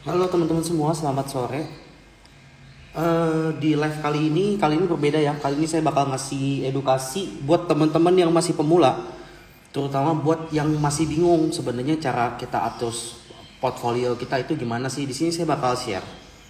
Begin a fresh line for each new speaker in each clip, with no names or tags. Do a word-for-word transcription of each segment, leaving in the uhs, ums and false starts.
Halo teman-teman semua, selamat sore. Eh, di live kali ini, kali ini berbeda ya. Kali ini saya bakal ngasih edukasi buat teman-teman yang masih pemula, terutama buat yang masih bingung sebenarnya cara kita atur portfolio kita itu gimana sih. Di sini saya bakal share.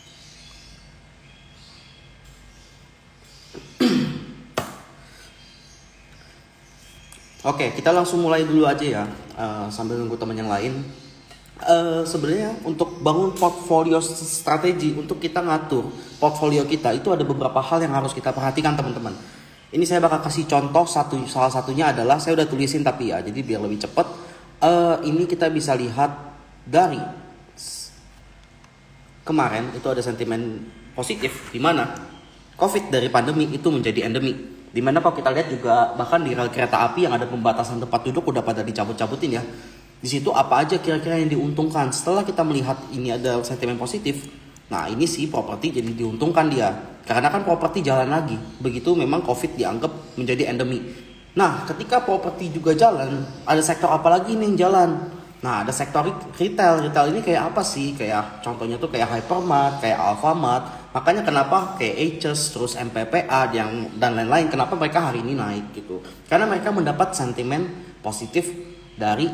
Oke, kita langsung mulai dulu aja ya, eh, sambil nunggu teman yang lain. Eh, sebenarnya untuk bangun portfolio strategi, untuk kita ngatur portfolio kita itu ada beberapa hal yang harus kita perhatikan teman-teman. Ini saya bakal kasih contoh satu, salah satunya adalah saya udah tulisin tapi ya, jadi biar lebih cepat. Eh, ini kita bisa lihat dari kemarin itu ada sentimen positif di mana COVID dari pandemi itu menjadi endemi. Dimana kalau kita lihat juga bahkan di rel kereta api yang ada pembatasan tempat duduk udah pada dicabut-cabutin ya. Di situ apa aja kira-kira yang diuntungkan setelah kita melihat ini ada sentimen positif. Nah ini sih properti jadi diuntungkan dia. Karena kan properti jalan lagi. Begitu memang COVID dianggap menjadi endemi. Nah ketika properti juga jalan, ada sektor apa lagi nih yang jalan? Nah ada sektor retail. Retail ini kayak apa sih? Kayak contohnya tuh kayak Hypermart, kayak Alfamart. Makanya kenapa kayak Aces, terus M P P A yang dan lain-lain, kenapa mereka hari ini naik gitu? Karena mereka mendapat sentimen positif dari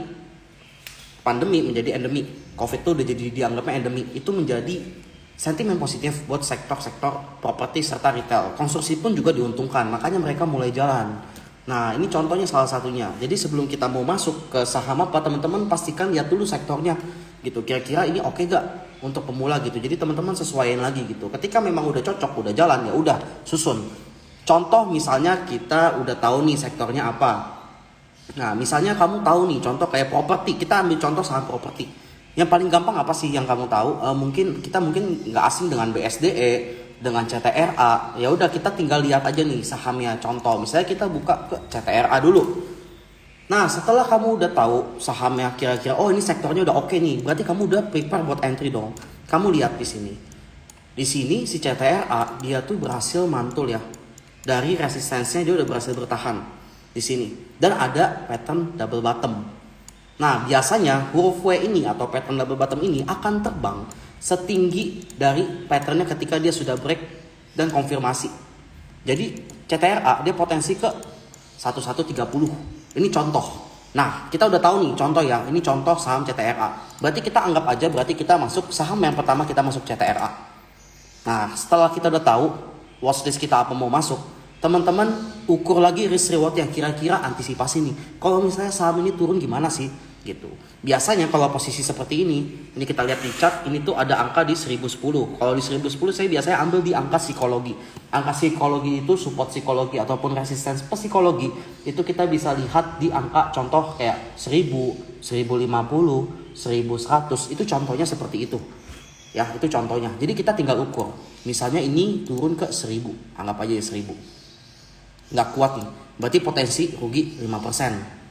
pandemi menjadi endemi. COVID itu udah jadi dianggapnya endemi. Itu menjadi sentimen positif buat sektor-sektor properti serta retail. Konstruksi pun juga diuntungkan, makanya mereka mulai jalan. Nah ini contohnya salah satunya. Jadi sebelum kita mau masuk ke saham apa, teman-teman pastikan lihat dulu sektornya gitu. Kira-kira ini oke gak untuk pemula gitu. Jadi teman-teman sesuaiin lagi gitu. Ketika memang udah cocok, udah jalan, ya udah susun. Contoh misalnya kita udah tahu nih sektornya apa. Nah misalnya kamu tahu nih contoh kayak properti. Kita ambil contoh saham properti. Yang paling gampang apa sih yang kamu tahu? E, mungkin kita mungkin nggak asing dengan B S D E, dengan C T R A. Ya udah kita tinggal lihat aja nih sahamnya. Contoh misalnya kita buka ke C T R A dulu. Nah setelah kamu udah tahu sahamnya kira-kira, oh ini sektornya udah oke nih, berarti kamu udah prepare buat entry dong. Kamu lihat di sini, di sini si C T R A dia tuh berhasil mantul ya, dari resistensinya dia udah berhasil bertahan di sini, dan ada pattern double bottom. Nah biasanya huruf W ini atau pattern double bottom ini akan terbang setinggi dari patternnya ketika dia sudah break dan konfirmasi. Jadi C T R A dia potensi ke seribu seratus tiga puluh. Ini contoh. Nah, kita udah tahu nih contoh ya. Ini contoh saham C T R A. Berarti kita anggap aja berarti kita masuk saham yang pertama kita masuk C T R A. Nah, setelah kita udah tahu watchlist kita apa mau masuk, teman-teman ukur lagi risk reward yang kira-kira antisipasi nih. Kalau misalnya saham ini turun gimana sih? Gitu. Biasanya kalau posisi seperti ini, ini kita lihat di chart, ini tuh ada angka di seribu sepuluh. Kalau di seribu sepuluh saya biasanya ambil di angka psikologi. Angka psikologi itu support psikologi ataupun resistance psikologi. Itu kita bisa lihat di angka contoh kayak seribu, seribu lima puluh, seribu seratus. Itu contohnya seperti itu. Ya, itu contohnya. Jadi kita tinggal ukur. Misalnya ini turun ke seribu, anggap aja ya seribu. Nggak kuat nih. Berarti potensi rugi lima persen.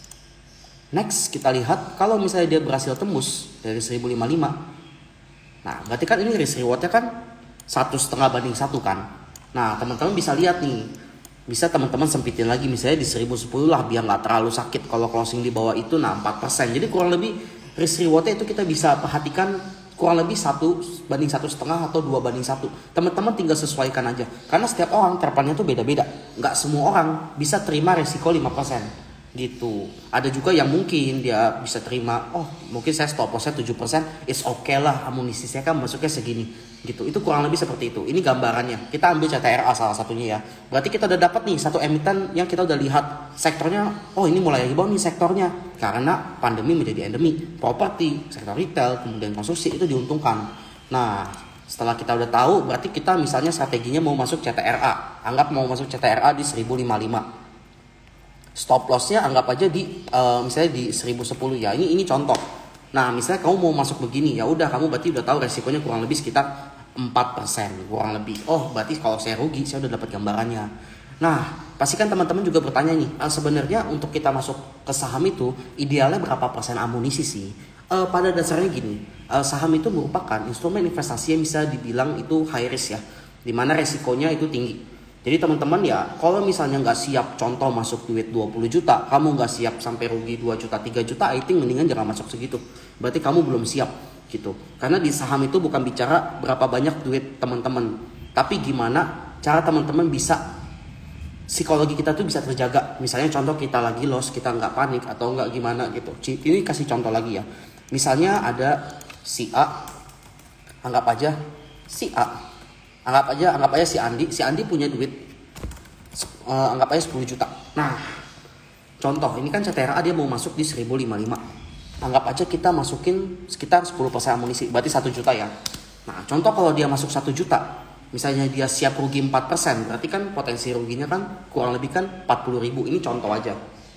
Next kita lihat kalau misalnya dia berhasil tembus dari seribu lima puluh lima. Nah berarti kan ini risk rewardnya kan satu setengah banding satu kan. Nah teman-teman bisa lihat nih. Bisa teman-teman sempitin lagi misalnya di seribu sepuluh lah biar nggak terlalu sakit. Kalau closing di bawah itu nah empat persen. Jadi kurang lebih risk rewardnya itu kita bisa perhatikan kurang lebih satu banding satu setengah atau dua banding satu. Teman-teman tinggal sesuaikan aja. Karena setiap orang terpannya tuh beda-beda. Nggak semua orang bisa terima resiko lima persen. Gitu. Ada juga yang mungkin dia bisa terima, oh mungkin saya stop lossnya tujuh persen, it's okay lah, amunisi saya kan masuknya segini. Gitu. Itu kurang lebih seperti itu. Ini gambarannya. Kita ambil C T R A salah satunya ya. Berarti kita udah dapat nih satu emiten yang kita udah lihat sektornya, oh ini mulai rebound nih sektornya. Karena pandemi menjadi endemi. Properti, sektor retail, kemudian konstruksi itu diuntungkan. Nah setelah kita udah tahu, berarti kita misalnya strateginya mau masuk C T R A. Anggap mau masuk C T R A di seribu lima puluh lima. Stop lossnya anggap aja di uh, misalnya di seribu sepuluh ya. Ini ini contoh. Nah, misalnya kamu mau masuk begini, ya udah kamu berarti udah tahu resikonya kurang lebih sekitar empat persen kurang lebih. Oh, berarti kalau saya rugi, saya udah dapat gambarannya. Nah, pastikan teman-teman juga bertanya nih, uh, sebenarnya untuk kita masuk ke saham itu idealnya berapa persen amunisi sih? Uh, pada dasarnya gini, uh, saham itu merupakan instrumen investasi yang bisa dibilang itu high risk ya. Dimana resikonya itu tinggi. Jadi teman-teman ya, kalau misalnya nggak siap contoh masuk duit dua puluh juta, kamu nggak siap sampai rugi dua juta, tiga juta, I think mendingan jangan masuk segitu. Berarti kamu belum siap. gitu. Karena di saham itu bukan bicara berapa banyak duit teman-teman, tapi gimana cara teman-teman bisa psikologi kita tuh bisa terjaga. Misalnya contoh kita lagi loss, kita nggak panik atau nggak gimana gitu. Ini kasih contoh lagi ya. Misalnya ada si A, anggap aja si A, anggap aja anggap aja si Andi, si Andi punya duit, uh, anggap aja sepuluh juta. Nah, contoh ini kan C T R A dia mau masuk di seribu lima puluh lima. Anggap aja kita masukin sekitar sepuluh persen amunisi, berarti satu juta ya. Nah, contoh kalau dia masuk satu juta, misalnya dia siap rugi empat persen, berarti kan potensi ruginya kan kurang lebih kan empat puluh ribu. Ini contoh aja.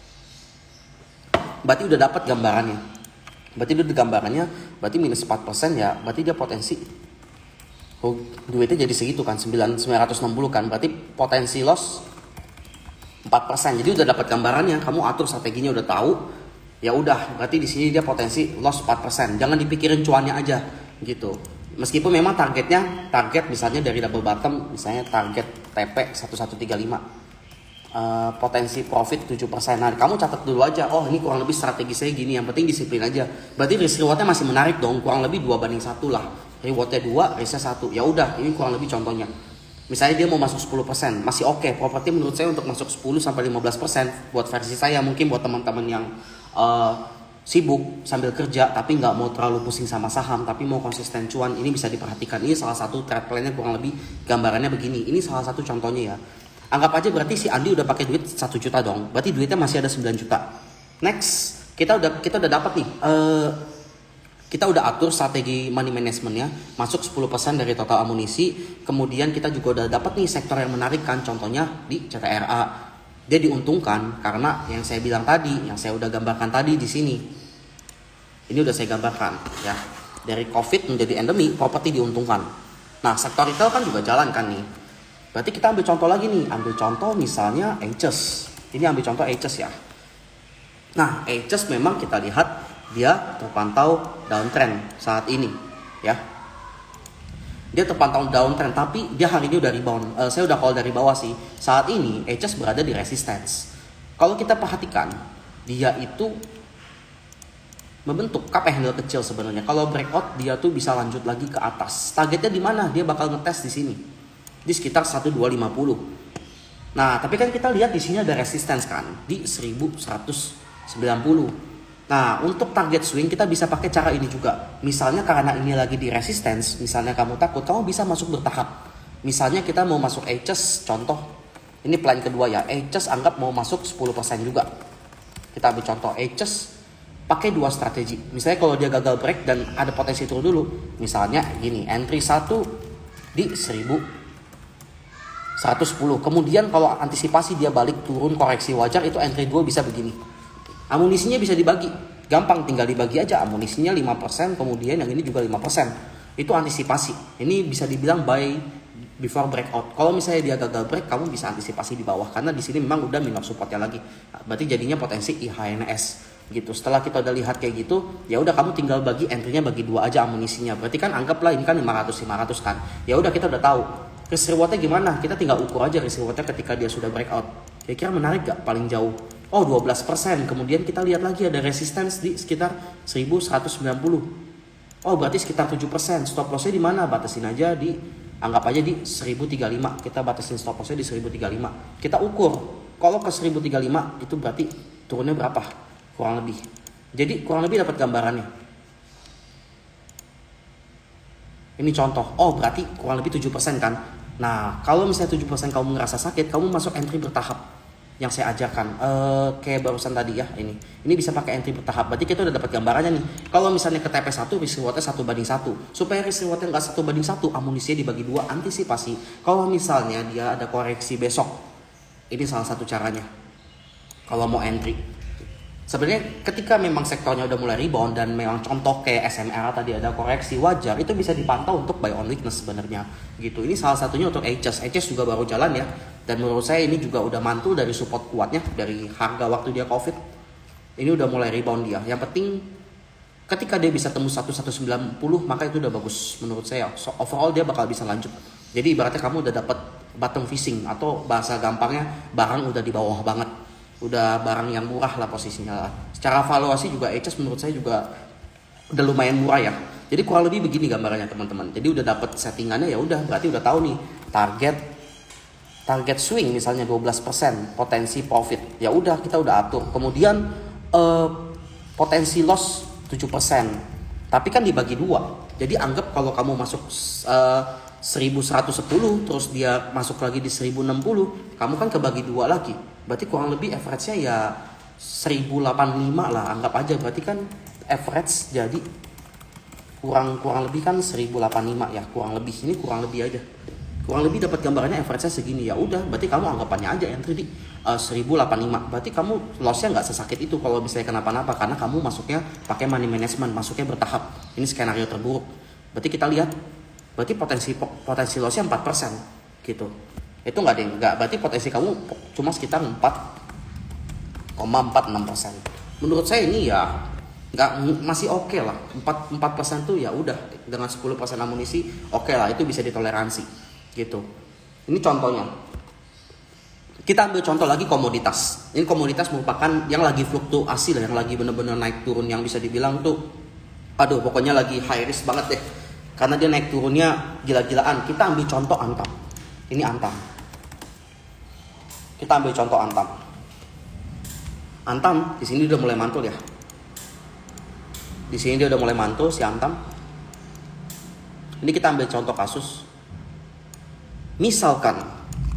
Berarti udah dapat gambarannya. Berarti udah gambarannya, berarti minus empat persen ya, berarti dia potensi oh, duitnya jadi segitu kan, sembilan ratus enam puluh kan, berarti potensi loss empat persen. Jadi udah dapat gambarannya, kamu atur strateginya udah tahu. Ya udah, berarti di sini dia potensi loss empat persen. Jangan dipikirin cuannya aja gitu. Meskipun memang targetnya, target misalnya dari double bottom, misalnya target T P satu tiga lima, uh, potensi profit tujuh persen. Nah, kamu catat dulu aja, oh ini kurang lebih strategi saya gini, yang penting disiplin aja. Berarti risk rewardnya masih menarik dong, kurang lebih dua banding satu lah. Rewardnya dua, risknya satu. Ya udah, ini kurang lebih contohnya. Misalnya dia mau masuk sepuluh persen, masih oke. Okay. Properti menurut saya untuk masuk sepuluh sampai lima belas persen buat versi saya, mungkin buat teman-teman yang uh, sibuk sambil kerja tapi nggak mau terlalu pusing sama saham tapi mau konsisten cuan, ini bisa diperhatikan. Ini salah satu trade plan-nya kurang lebih gambarannya begini. Ini salah satu contohnya ya. Anggap aja berarti si Andi udah pakai duit satu juta dong. Berarti duitnya masih ada sembilan juta. Next, kita udah kita udah dapat nih. Uh, kita udah atur strategi money managementnya, masuk sepuluh persen dari total amunisi. Kemudian kita juga udah dapat nih sektor yang menarik kan, contohnya di C T R A. Dia diuntungkan karena yang saya bilang tadi, yang saya udah gambarkan tadi di sini. Ini udah saya gambarkan ya. Dari COVID menjadi endemi, properti diuntungkan. Nah, sektor retail kan juga jalan kan nih. Berarti kita ambil contoh lagi nih, ambil contoh misalnya Aegis. Ini ambil contoh Aegis ya. Nah, Aegis memang kita lihat dia terpantau downtrend saat ini ya. Dia terpantau downtrend tapi dia hari ini udah rebound. Uh, saya udah call dari bawah sih. Saat ini Aegis berada di resistance. Kalau kita perhatikan, dia itu membentuk cup and handle kecil sebenarnya. Kalau breakout dia tuh bisa lanjut lagi ke atas. Targetnya di mana? Dia bakal ngetes di sini. Di sekitar seribu dua ratus lima puluh. Nah, tapi kan kita lihat di sini ada resistance kan di seribu seratus sembilan puluh. Nah, untuk target swing kita bisa pakai cara ini juga. Misalnya karena ini lagi di resistance, misalnya kamu takut, kamu bisa masuk bertahap. Misalnya kita mau masuk Aegis, contoh, ini plan kedua ya, Aegis anggap mau masuk sepuluh persen juga. Kita ambil contoh Aegis, pakai dua strategi. Misalnya kalau dia gagal break dan ada potensi turun dulu, misalnya gini, entry satu di seribu seratus sepuluh. Kemudian kalau antisipasi dia balik turun koreksi wajar, itu entry dua bisa begini. Amunisinya bisa dibagi, gampang tinggal dibagi aja, amunisinya lima persen, kemudian yang ini juga lima persen. Itu antisipasi. Ini bisa dibilang buy before breakout. Kalau misalnya dia gagal break, kamu bisa antisipasi di bawah karena di sini memang udah minor supportnya lagi. Nah, berarti jadinya potensi I H N S gitu. Setelah kita udah lihat kayak gitu, ya udah kamu tinggal bagi entry-nya bagi dua aja amunisinya. Berarti kan anggaplah ini kan lima ratus lima ratus kan. Ya udah kita udah tahu. Risk reward-nya gimana? Kita tinggal ukur aja risk reward-nya ketika dia sudah breakout. Kira-kira menarik gak paling jauh? Oh, dua belas persen. Kemudian kita lihat lagi ada resistance di sekitar seribu seratus sembilan puluh. Oh, berarti sekitar tujuh persen. Stop loss-nya di mana? Batasin aja di, anggap aja di seribu tiga puluh lima. Kita batasin stop loss-nya di seribu tiga puluh lima. Kita ukur. Kalau ke seribu tiga puluh lima itu berarti turunnya berapa? Kurang lebih. Jadi kurang lebih dapat gambarannya. Ini contoh. Oh, berarti kurang lebih tujuh persen kan? Nah, kalau misalnya tujuh persen kamu ngerasa sakit, kamu masuk entry bertahap. Yang saya ajarkan uh, kayak barusan tadi ya, ini ini bisa pakai entry bertahap. Berarti kita udah dapat gambarannya nih. Kalau misalnya ke T P satu risk rewardnya satu banding satu, supaya risk rewardnya nggak satu banding satu, amunisinya dibagi dua, antisipasi kalau misalnya dia ada koreksi besok. Ini salah satu caranya kalau mau entry. Sebenarnya ketika memang sektornya udah mulai rebound dan memang contoh kayak S M R tadi ada koreksi wajar, itu bisa dipantau untuk buy on weakness sebenarnya gitu. Ini salah satunya untuk Aegis. Aegis juga baru jalan ya, dan menurut saya ini juga udah mantul dari support kuatnya dari harga waktu dia COVID. Ini udah mulai rebound dia. Yang penting ketika dia bisa tembus seribu seratus sembilan puluh, maka itu udah bagus menurut saya. So, overall dia bakal bisa lanjut. Jadi ibaratnya kamu udah dapat bottom fishing, atau bahasa gampangnya barang udah di bawah banget. Udah barang yang murah lah posisinya lah. Secara valuasi juga Aegis menurut saya juga udah lumayan murah ya. Jadi kurang lebih begini gambarannya teman-teman. Jadi udah dapat settingannya, ya udah berarti udah tahu nih target target swing misalnya dua belas persen, potensi profit. Ya udah kita udah atur. Kemudian eh, potensi loss tujuh persen. Tapi kan dibagi dua. Jadi anggap kalau kamu masuk eh, seribu seratus sepuluh terus dia masuk lagi di seribu enam puluh, kamu kan kebagi dua lagi. Berarti kurang lebih average-nya ya seribu delapan puluh lima lah, anggap aja. Berarti kan average jadi kurang kurang lebih kan seribu delapan puluh lima ya, kurang lebih. Ini kurang lebih aja. Kurang lebih dapat gambarannya average-nya segini. Ya udah, berarti kamu anggapannya aja entry di uh, seribu delapan puluh lima. Berarti kamu loss-nya nggak sesakit itu kalau misalnya kenapa-napa, karena kamu masuknya pakai money management, masuknya bertahap. Ini skenario terburuk. Berarti kita lihat, berarti potensi potensi loss-nya empat persen gitu. Itu nggak deh, nggak. Berarti potensi kamu cuma sekitar empat koma empat enam persen. Menurut saya ini ya nggak, masih oke okay lah. empat persen tuh ya udah, dengan sepuluh persen amunisi oke okay lah, itu bisa ditoleransi gitu. Ini contohnya. Kita ambil contoh lagi komoditas. Ini komoditas merupakan yang lagi fluktuasi lah, yang lagi bener-bener naik turun, yang bisa dibilang tuh aduh pokoknya lagi high risk banget deh. Karena dia naik turunnya gila-gilaan. Kita ambil contoh Antam. Ini Antam. Kita ambil contoh Antam. Antam di sini udah mulai mantul ya. Di sini dia udah mulai mantul si Antam. Ini kita ambil contoh kasus. Misalkan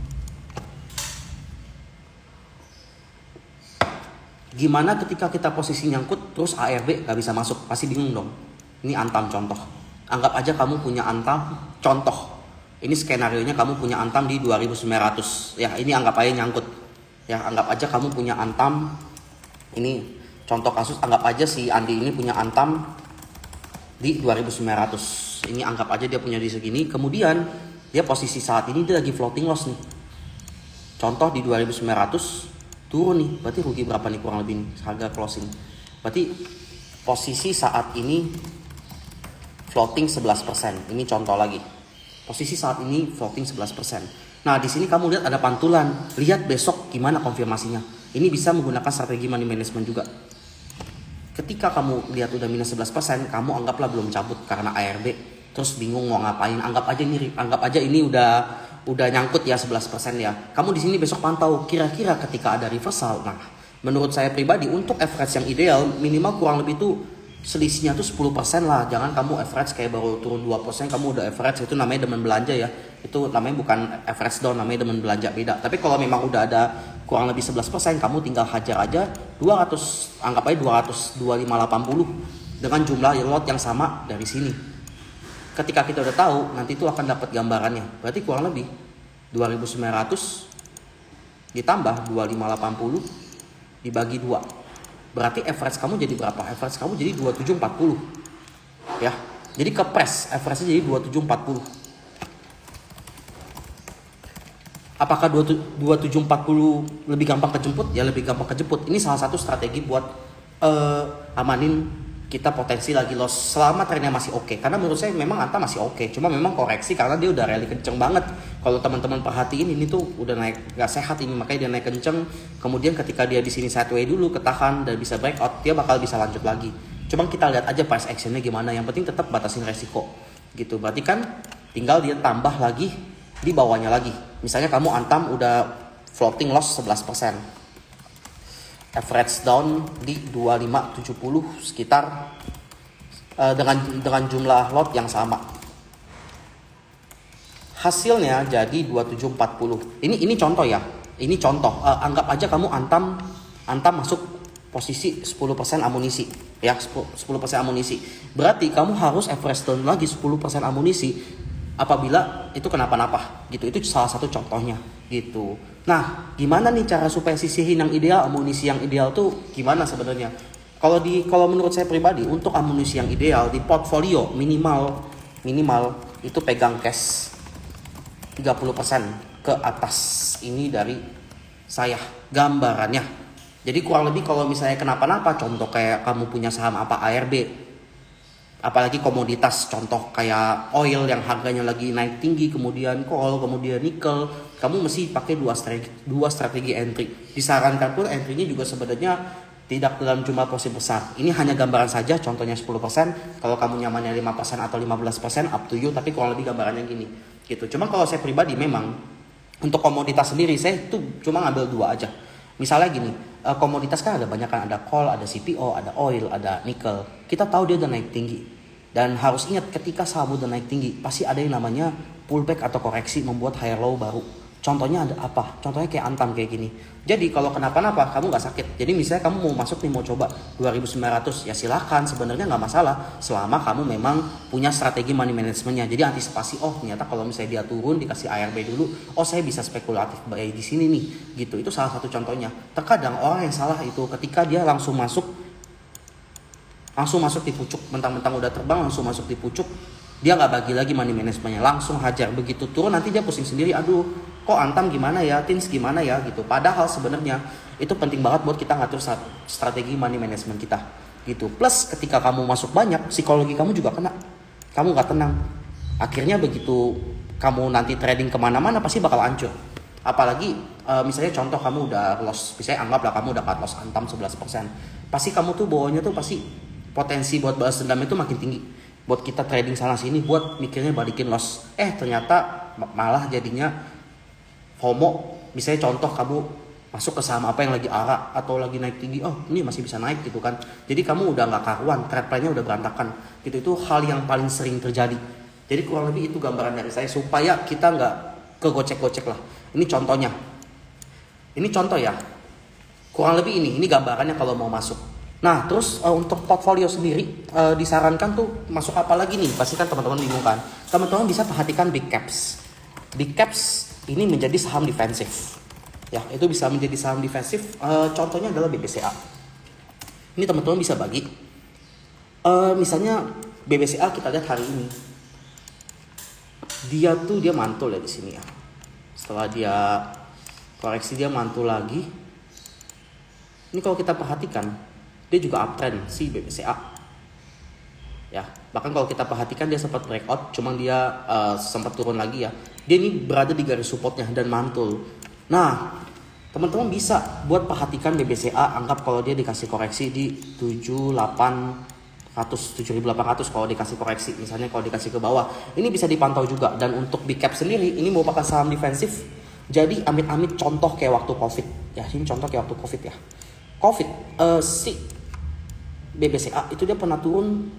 gimana ketika kita posisi nyangkut terus A R B gak bisa masuk, pasti bingung dong. Ini Antam contoh. Anggap aja kamu punya Antam, contoh. Ini skenario-nya kamu punya Antam di dua ribu sembilan ratus. Ya, ini anggap aja nyangkut. Ya, anggap aja kamu punya Antam. Ini contoh kasus, anggap aja si Andi ini punya Antam di dua ribu sembilan ratus. Ini anggap aja dia punya di segini. Kemudian dia posisi saat ini dia lagi floating loss nih. Contoh di dua ribu sembilan ratus turun nih. Berarti rugi berapa nih kurang lebih nih, harga closing. Berarti posisi saat ini floating sebelas persen. Ini contoh lagi. Posisi saat ini floating sebelas persen. Nah, di sini kamu lihat ada pantulan. Lihat besok gimana konfirmasinya. Ini bisa menggunakan strategi money management juga. Ketika kamu lihat udah minus sebelas persen, kamu anggaplah belum cabut karena A R B. Terus bingung mau ngapain. Anggap aja ini anggap aja ini udah udah nyangkut ya sebelas persen ya. Kamu di sini besok pantau kira-kira ketika ada reversal. Nah, menurut saya pribadi untuk average yang ideal minimal kurang lebih tuh selisihnya tuh sepuluh persen lah. Jangan kamu average kayak baru turun dua persen kamu udah average, itu namanya demen belanja ya. Itu namanya bukan average down, namanya demen belanja, beda. Tapi kalau memang udah ada kurang lebih sebelas persen, kamu tinggal hajar aja dua ratus, anggap aja dua ratus, dua ribu lima ratus delapan puluh dengan jumlah lot yang sama dari sini. Ketika kita udah tahu, nanti itu akan dapat gambarannya. Berarti kurang lebih dua ribu sembilan ratus ditambah dua ribu lima ratus delapan puluh dibagi dua. Berarti average kamu jadi berapa? Average kamu jadi dua ribu tujuh ratus empat puluh. Ya. Jadi kepres, average-nya jadi dua ribu tujuh ratus empat puluh. Apakah dua ribu tujuh ratus empat puluh lebih gampang kejemput? Ya lebih gampang kejemput. Ini salah satu strategi buat uh, amanin kita potensi lagi loss selama trennya masih oke. Okay. Karena menurut saya memang Anta masih oke. Okay. Cuma memang koreksi karena dia udah rally kenceng banget. Kalau teman-teman perhatiin ini tuh udah naik gak sehat ini, makanya dia naik kenceng. Kemudian ketika dia di sini sideway dulu ketahan dan bisa breakout, dia bakal bisa lanjut lagi. Cuma kita lihat aja price actionnya gimana. Yang penting tetap batasin resiko. Gitu. Berarti kan tinggal dia tambah lagi di bawahnya lagi. Misalnya kamu Antam udah floating loss sebelas persen. Average down di dua ribu lima ratus tujuh puluh sekitar uh, dengan dengan jumlah lot yang sama. Hasilnya jadi dua ribu tujuh ratus empat puluh. Ini ini contoh ya. Ini contoh. Uh, anggap aja kamu Antam Antam masuk posisi sepuluh persen amunisi ya, sepuluh persen amunisi. Berarti kamu harus average down lagi sepuluh persen amunisi apabila itu kenapa-napa gitu. Itu salah satu contohnya gitu. Nah, gimana nih cara supaya sisihin yang ideal, amunisi yang ideal tuh gimana sebenarnya? Kalau di kalau menurut saya pribadi untuk amunisi yang ideal di portfolio minimal minimal itu pegang cash tiga puluh persen ke atas. Ini dari saya gambarannya. Jadi kurang lebih kalau misalnya kenapa-napa, contoh kayak kamu punya saham apa A R B, apalagi komoditas, contoh kayak oil yang harganya lagi naik tinggi, kemudian coal, kemudian nikel, kamu mesti pakai dua strategi, dua strategi entry. Disarankan pun entry-nya juga sebenarnya Tidak dalam jumlah porsi besar. Ini hanya gambaran saja, contohnya sepuluh persen. Kalau kamu nyamannya lima persen atau lima belas persen, up to you. Tapi kurang lebih gambarannya gini. Gitu. Cuma kalau saya pribadi memang, untuk komoditas sendiri, saya tuh cuma ngambil dua aja. Misalnya gini, komoditas kan ada banyak kan. Ada coal, ada C P O, ada oil, ada nikel. Kita tahu dia udah naik tinggi. Dan harus ingat ketika saham udah naik tinggi, pasti ada yang namanya pullback atau koreksi membuat higher low baru. Contohnya ada apa? Contohnya kayak Antam kayak gini. Jadi kalau kenapa-napa kamu nggak sakit. Jadi misalnya kamu mau masuk nih, mau coba dua ribu sembilan ratus, ya silakan. Sebenarnya nggak masalah selama kamu memang punya strategi money managementnya. Jadi antisipasi, oh ternyata kalau misalnya dia turun dikasih A R B dulu, oh saya bisa spekulatif buy di sini nih. Gitu. Itu salah satu contohnya. Terkadang orang yang salah itu ketika dia langsung masuk langsung masuk di pucuk, mentang-mentang udah terbang langsung masuk di pucuk, dia nggak bagi lagi money managementnya, langsung hajar. Begitu turun nanti dia pusing sendiri, aduh kok Antam gimana ya, Tins gimana ya gitu. Padahal sebenarnya itu penting banget buat kita ngatur strategi money management kita gitu. Plus ketika kamu masuk banyak, psikologi kamu juga kena, kamu nggak tenang. Akhirnya begitu kamu nanti trading kemana-mana pasti bakal hancur. Apalagi uh, misalnya contoh kamu udah loss, misalnya anggaplah kamu dapat loss Antam sebelas persen, pasti kamu tuh bawahnya tuh pasti potensi buat balas dendam itu makin tinggi. Buat kita trading sana sini, buat mikirnya balikin loss. Eh ternyata malah jadinya FOMO. Misalnya contoh kamu masuk ke saham apa yang lagi arak atau lagi naik tinggi, oh ini masih bisa naik gitu kan. Jadi kamu udah nggak karuan, trade plan-nya udah berantakan. Gitu, itu hal yang paling sering terjadi. Jadi kurang lebih itu gambaran dari saya supaya kita nggak kegocek-gocek lah. Ini contohnya. Ini contoh ya. Kurang lebih ini, ini gambarannya kalau mau masuk. Nah terus uh, untuk portfolio sendiri uh, disarankan tuh masuk apa lagi nih? Pasti kan teman-teman bingung kan. Teman-teman bisa perhatikan big caps. Big caps ini menjadi saham defensif. Ya itu bisa menjadi saham defensif. Uh, contohnya adalah B B C A. Ini teman-teman bisa bagi. Uh, misalnya B B C A kita lihat hari ini. Dia tuh dia mantul ya di sini ya. Setelah dia koreksi dia mantul lagi. Ini kalau kita perhatikan, dia juga uptrend si B B C A. Ya, bahkan kalau kita perhatikan dia sempat breakout, cuman dia uh, sempat turun lagi ya. Dia ini berada di garis supportnya dan mantul. Nah, teman-teman bisa buat perhatikan B B C A, anggap kalau dia dikasih koreksi di tujuh ribu delapan ratus, tujuh ribu delapan ratus kalau dikasih koreksi, misalnya kalau dikasih ke bawah, ini bisa dipantau juga. Dan untuk big cap sendiri, ini merupakan saham defensif. Jadi amit-amit contoh kayak waktu Covid. Ya, ini contoh kayak waktu Covid ya. Covid, uh, si B B C A itu dia pernah turun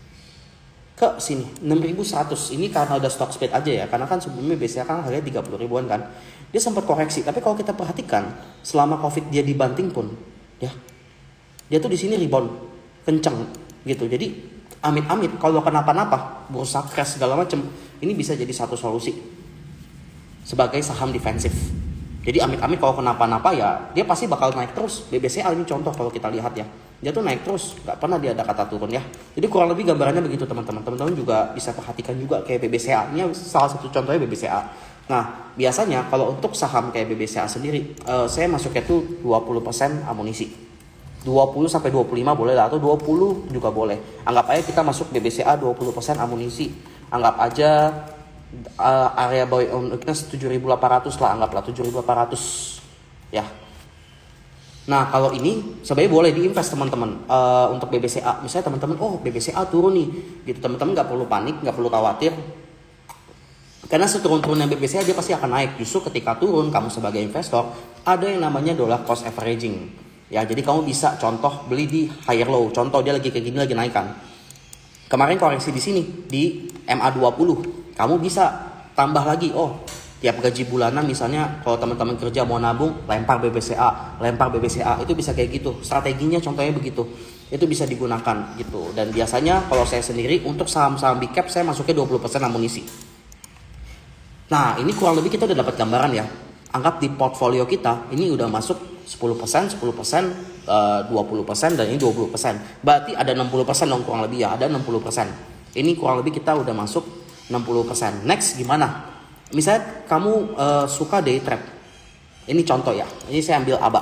ke sini enam ribu seratus. Ini karena udah stock split aja ya, karena kan sebelumnya B B C A kan harganya tiga puluh ribuan kan. Dia sempat koreksi, tapi kalau kita perhatikan selama Covid dia dibanting pun ya, dia tuh di sini rebound kenceng gitu. Jadi amit-amit kalau kenapa-napa, bursa crash segala macem, ini bisa jadi satu solusi sebagai saham defensif. Jadi amit-amit kalau kenapa-napa ya dia pasti bakal naik terus. B B C A ini contoh kalau kita lihat ya, dia tuh naik terus, nggak pernah dia ada kata turun ya. Jadi kurang lebih gambarannya begitu teman-teman. Teman-teman juga bisa perhatikan juga kayak B B C A. Ini salah satu contohnya B B C A. Nah biasanya kalau untuk saham kayak B B C A sendiri, uh, saya masuknya tuh dua puluh persen amunisi. dua puluh sampai dua puluh lima boleh lah, atau dua puluh juga boleh. Anggap aja kita masuk B B C A dua puluh persen amunisi. Anggap aja Uh, area buy on weakness tujuh ribu delapan ratus lah, anggaplah tujuh ribu delapan ratus ya. Nah kalau ini sebenarnya boleh diinvest teman-teman uh, untuk B B C A. Misalnya teman-teman, oh B B C A turun nih gitu, teman-teman nggak perlu panik, nggak perlu khawatir, karena seturun-turunnya B B C A dia pasti akan naik. Justru ketika turun, kamu sebagai investor ada yang namanya dollar cost averaging ya. Jadi kamu bisa contoh beli di higher low, contoh dia lagi kayak gini lagi naikkan. Kemarin koreksi di sini di M A dua puluh. Kamu bisa tambah lagi, oh tiap gaji bulanan misalnya kalau teman-teman kerja mau nabung, lempar B B C A, lempar B B C A, itu bisa kayak gitu. Strateginya contohnya begitu, itu bisa digunakan gitu. Dan biasanya kalau saya sendiri untuk saham-saham big cap saya masuknya dua puluh persen amunisi. Nah ini kurang lebih kita udah dapat gambaran ya. Anggap di portfolio kita ini udah masuk sepuluh persen, sepuluh persen, dua puluh persen, dan ini dua puluh persen. Berarti ada enam puluh persen dong kurang lebih ya, ada enam puluh persen. Ini kurang lebih kita udah masuk enam puluh persen. Next gimana? Misalnya kamu uh, suka day trade. Ini contoh ya. Ini saya ambil A B A.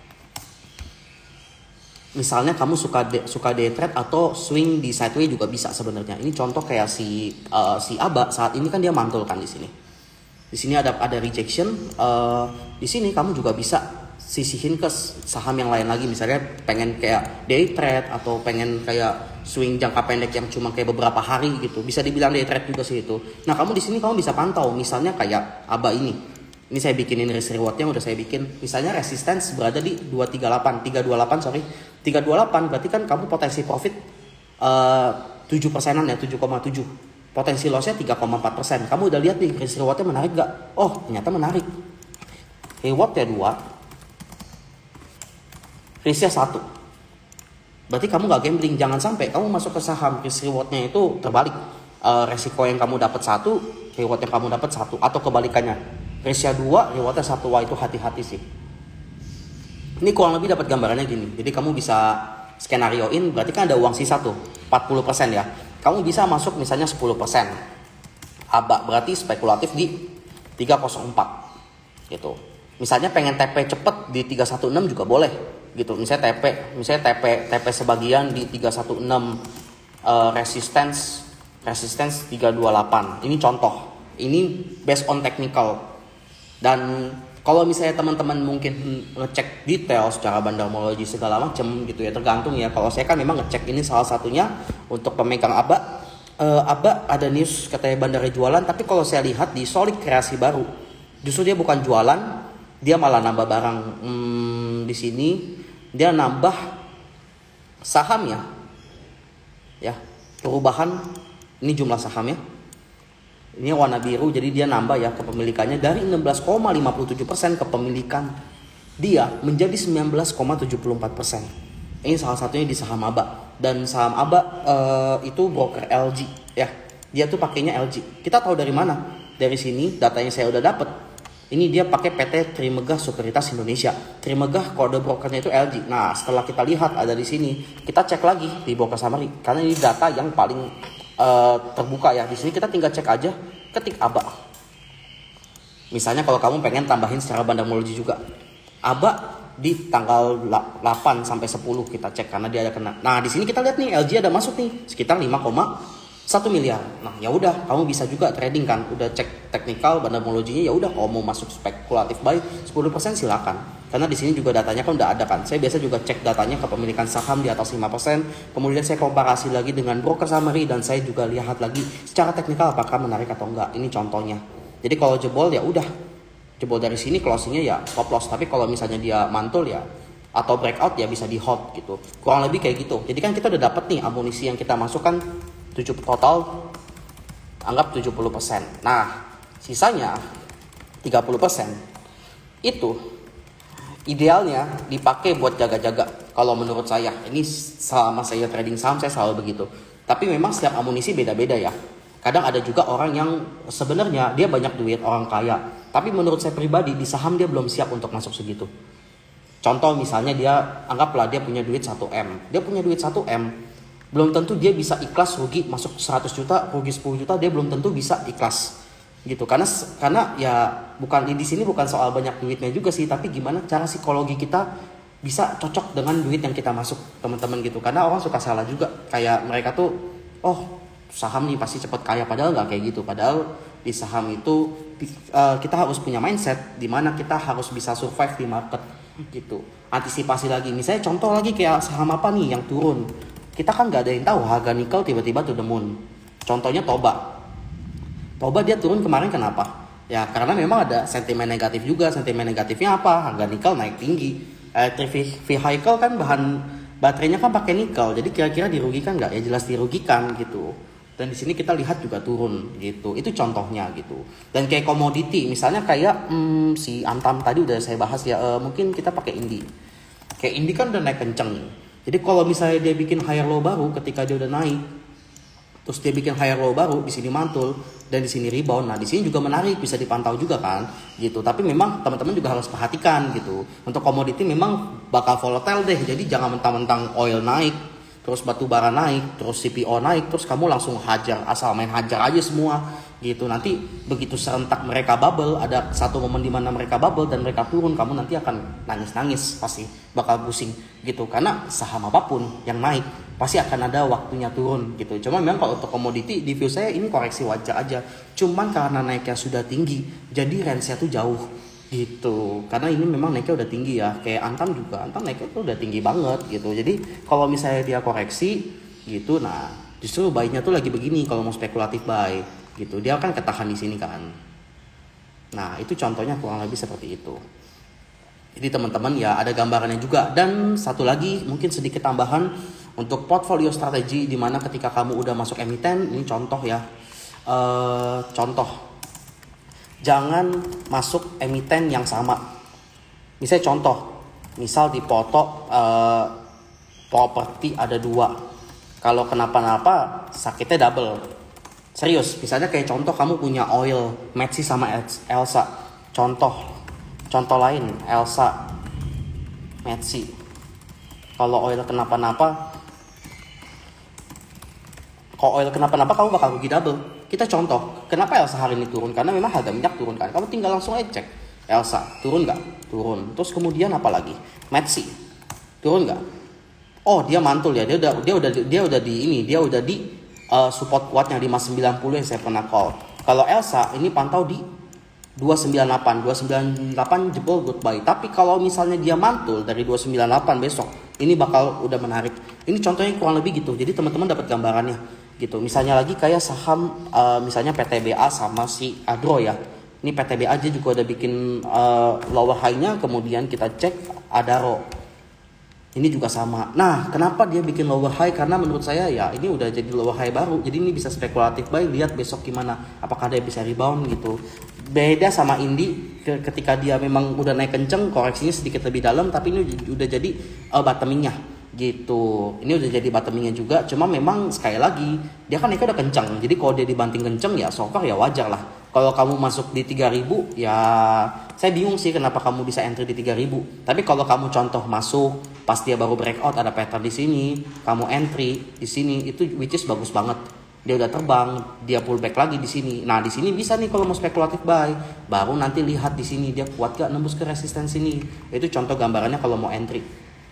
Misalnya kamu suka de, suka day trade atau swing di sideways juga bisa sebenarnya. Ini contoh kayak si uh, si A B A saat ini kan dia mantul kan di sini. Di sini ada ada rejection. Uh, di sini kamu juga bisa sisihin ke saham yang lain lagi, misalnya pengen kayak day trade atau pengen kayak swing jangka pendek yang cuma kayak beberapa hari gitu, bisa dibilang day trade juga sih itu. Nah kamu di sini kamu bisa pantau, misalnya kayak A B A ini, ini saya bikinin risk rewardnya udah saya bikin, misalnya resistance berada di dua tiga delapan, tiga dua delapan sorry, tiga dua delapan berarti kan kamu potensi profit uh, tujuh persenan ya, tujuh koma tujuh, potensi lossnya tiga koma empat persen. Kamu udah lihat nih risk rewardnya menarik gak? Oh ternyata menarik, rewardnya dua, risknya satu. Berarti kamu gak gambling. Jangan sampai kamu masuk ke saham risk rewardnya itu terbalik. Uh, resiko yang kamu dapat satu, reward yang kamu dapat satu, atau kebalikannya. Risknya dua, rewardnya satu. Wah itu hati-hati sih. Ini kurang lebih dapat gambarannya gini. Jadi kamu bisa skenarioin, berarti kan ada uang sisa tuh, empat puluh persen ya. Kamu bisa masuk misalnya sepuluh persen. A B A berarti spekulatif di tiga nol empat gitu. Misalnya pengen T P cepet di tiga satu enam juga boleh gitu. Misalnya T P, misalnya T P T P sebagian di tiga satu enam, uh, resistance resistance tiga dua delapan. Ini contoh. Ini based on technical. Dan kalau misalnya teman-teman mungkin ngecek detail secara bandarmologi segala macam gitu ya, tergantung ya. Kalau saya kan memang ngecek ini salah satunya untuk pemegang A B A. Uh, A B A ada news katanya bandarnya jualan, tapi kalau saya lihat di Solid Kreasi Baru, justru dia bukan jualan, dia malah nambah barang. Hmm, di sini dia nambah sahamnya, ya perubahan ini jumlah sahamnya. Ini warna biru, jadi dia nambah ya kepemilikannya dari enam belas koma lima tujuh persen kepemilikan dia menjadi sembilan belas koma tujuh empat persen. Ini salah satunya di saham A B A. Dan saham A B A uh, itu broker L G ya. Dia tuh pakainya L G. Kita tahu dari mana? Dari sini datanya saya udah dapet. Ini dia pakai P T Trimegah Sekuritas Indonesia. Trimegah kode brokernya itu L G. Nah, setelah kita lihat ada di sini, kita cek lagi di broker summary karena ini data yang paling uh, terbuka ya. Di sini kita tinggal cek aja, ketik A B A. Misalnya kalau kamu pengen tambahin secara bandarmologi juga, A B A di tanggal delapan sampai sepuluh kita cek karena dia ada kena. Nah, di sini kita lihat nih L G ada masuk nih sekitar lima koma satu miliar. Nah, ya udah kamu bisa juga trading kan. Udah cek teknikal bandarmologinya, ya udah kalau mau masuk spekulatif buy sepuluh persen silakan. Karena di sini juga datanya kan udah ada kan. Saya biasa juga cek datanya kepemilikan saham di atas lima persen. Kemudian saya komparasi lagi dengan broker summary dan saya juga lihat lagi secara teknikal apakah menarik atau enggak. Ini contohnya. Jadi kalau jebol ya udah jebol dari sini closingnya ya stop loss. Tapi kalau misalnya dia mantul ya atau breakout ya bisa di hold gitu. Kurang lebih kayak gitu. Jadi kan kita udah dapet nih amunisi yang kita masukkan tujuh total, anggap tujuh puluh persen. Nah, sisanya tiga puluh persen itu idealnya dipakai buat jaga-jaga. Kalau menurut saya, ini selama saya trading saham saya selalu begitu. Tapi memang setiap amunisi beda-beda ya. Kadang ada juga orang yang sebenarnya dia banyak duit, orang kaya. Tapi menurut saya pribadi di saham dia belum siap untuk masuk segitu. Contoh misalnya dia, anggaplah dia punya duit satu M. Dia punya duit satu M. Belum tentu dia bisa ikhlas rugi masuk seratus juta, rugi sepuluh juta, dia belum tentu bisa ikhlas gitu. Karena karena ya bukan di sini bukan soal banyak duitnya juga sih, tapi gimana cara psikologi kita bisa cocok dengan duit yang kita masuk, teman-teman gitu. Karena orang suka salah juga, kayak mereka tuh oh saham nih pasti cepet kaya, padahal nggak kayak gitu. Padahal di saham itu uh, kita harus punya mindset di mana kita harus bisa survive di market gitu. Antisipasi lagi, misalnya contoh lagi kayak saham apa nih yang turun. Kita kan nggak ada yang tahu harga nikel tiba-tiba to the moon. Contohnya Toba. Toba dia turun kemarin kenapa? Ya karena memang ada sentimen negatif juga. Sentimen negatifnya apa? Harga nikel naik tinggi. Electric vehicle kan bahan baterainya kan pakai nikel. Jadi kira-kira dirugikan nggak? Ya jelas dirugikan gitu. Dan di sini kita lihat juga turun gitu. Itu contohnya gitu. Dan kayak komoditi, misalnya kayak hmm, si Antam tadi udah saya bahas ya. Uh, mungkin kita pakai Indi. Kayak Indi kan udah naik kenceng. Jadi kalau misalnya dia bikin higher low baru ketika dia udah naik, terus dia bikin higher low baru di sini mantul dan di sini rebound, nah di sini juga menarik, bisa dipantau juga kan, gitu. Tapi memang teman-teman juga harus perhatikan gitu. Untuk komoditi memang bakal volatile deh, jadi jangan mentang-mentang oil naik, terus batu bara naik, terus C P O naik, terus kamu langsung hajar, asal main hajar aja semua gitu. Nanti begitu serentak mereka bubble, ada satu momen di mana mereka bubble dan mereka turun, kamu nanti akan nangis-nangis, pasti bakal pusing gitu. Karena saham apapun yang naik pasti akan ada waktunya turun gitu. Cuma memang kalau untuk komoditi di view saya ini koreksi wajar aja. Cuman karena naiknya sudah tinggi, jadi range-nya tuh jauh gitu. Karena ini memang naiknya udah tinggi ya, kayak Antam juga, Antam naiknya tuh udah tinggi banget gitu. Jadi kalau misalnya dia koreksi gitu, nah justru buy-nya tuh lagi begini kalau mau spekulatif buy gitu, dia kan ketahan di sini kan. Nah itu contohnya kurang lebih seperti itu. Jadi teman-teman ya ada gambarannya juga. Dan satu lagi mungkin sedikit tambahan untuk portfolio strategi, dimana ketika kamu udah masuk emiten, ini contoh ya, uh, contoh jangan masuk emiten yang sama. Misalnya contoh, misal di Poto uh, properti ada dua. Kalau kenapa-napa sakitnya double. Serius, misalnya kayak contoh kamu punya oil, Metsi sama Elsa. Contoh, contoh lain, Elsa, Metsi. Kalau oil kenapa-napa, kalau oil kenapa-napa kamu bakal rugi double. Kita contoh, kenapa Elsa hari ini turun? Karena memang harga minyak turun kan. Kamu tinggal langsung aja cek, Elsa turun nggak? Turun. Terus kemudian apa lagi? Metsi turun nggak? Oh dia mantul ya, dia udah dia udah dia udah di ini, dia udah di uh, support kuatnya lima sembilan nol yang saya pernah call. Kalau Elsa ini pantau di dua sembilan delapan, dua sembilan delapan jebol goodbye. Tapi kalau misalnya dia mantul dari dua sembilan delapan besok, ini bakal udah menarik. Ini contohnya kurang lebih gitu. Jadi teman-teman dapat gambarannya gitu. Misalnya lagi kayak saham uh, misalnya P T B A sama si Adro ya. Ini P T B A aja juga udah bikin uh, lower high-nya, kemudian kita cek Adaro. Ini juga sama. Nah, kenapa dia bikin lower high? Karena menurut saya ya ini udah jadi lower high baru. Jadi ini bisa spekulatif buy, lihat besok gimana. Apakah dia bisa rebound gitu. Beda sama Indi ketika dia memang udah naik kenceng, koreksinya sedikit lebih dalam, tapi ini udah jadi uh, bottomingnya gitu. Ini udah jadi bottomingnya juga. Cuma memang sekali lagi dia kan naiknya udah kenceng. Jadi kalau dia dibanting kenceng ya so far ya wajar lah. Kalau kamu masuk di tiga ribu ya saya bingung sih kenapa kamu bisa entry di tiga ribu. Tapi kalau kamu contoh masuk pas dia baru breakout ada pattern di sini, kamu entry di sini, itu which is bagus banget. Dia udah terbang, dia pullback lagi di sini. Nah, di sini bisa nih kalau mau spekulatif buy. Baru nanti lihat di sini dia kuat gak nembus ke resisten sini. Itu contoh gambarannya kalau mau entry.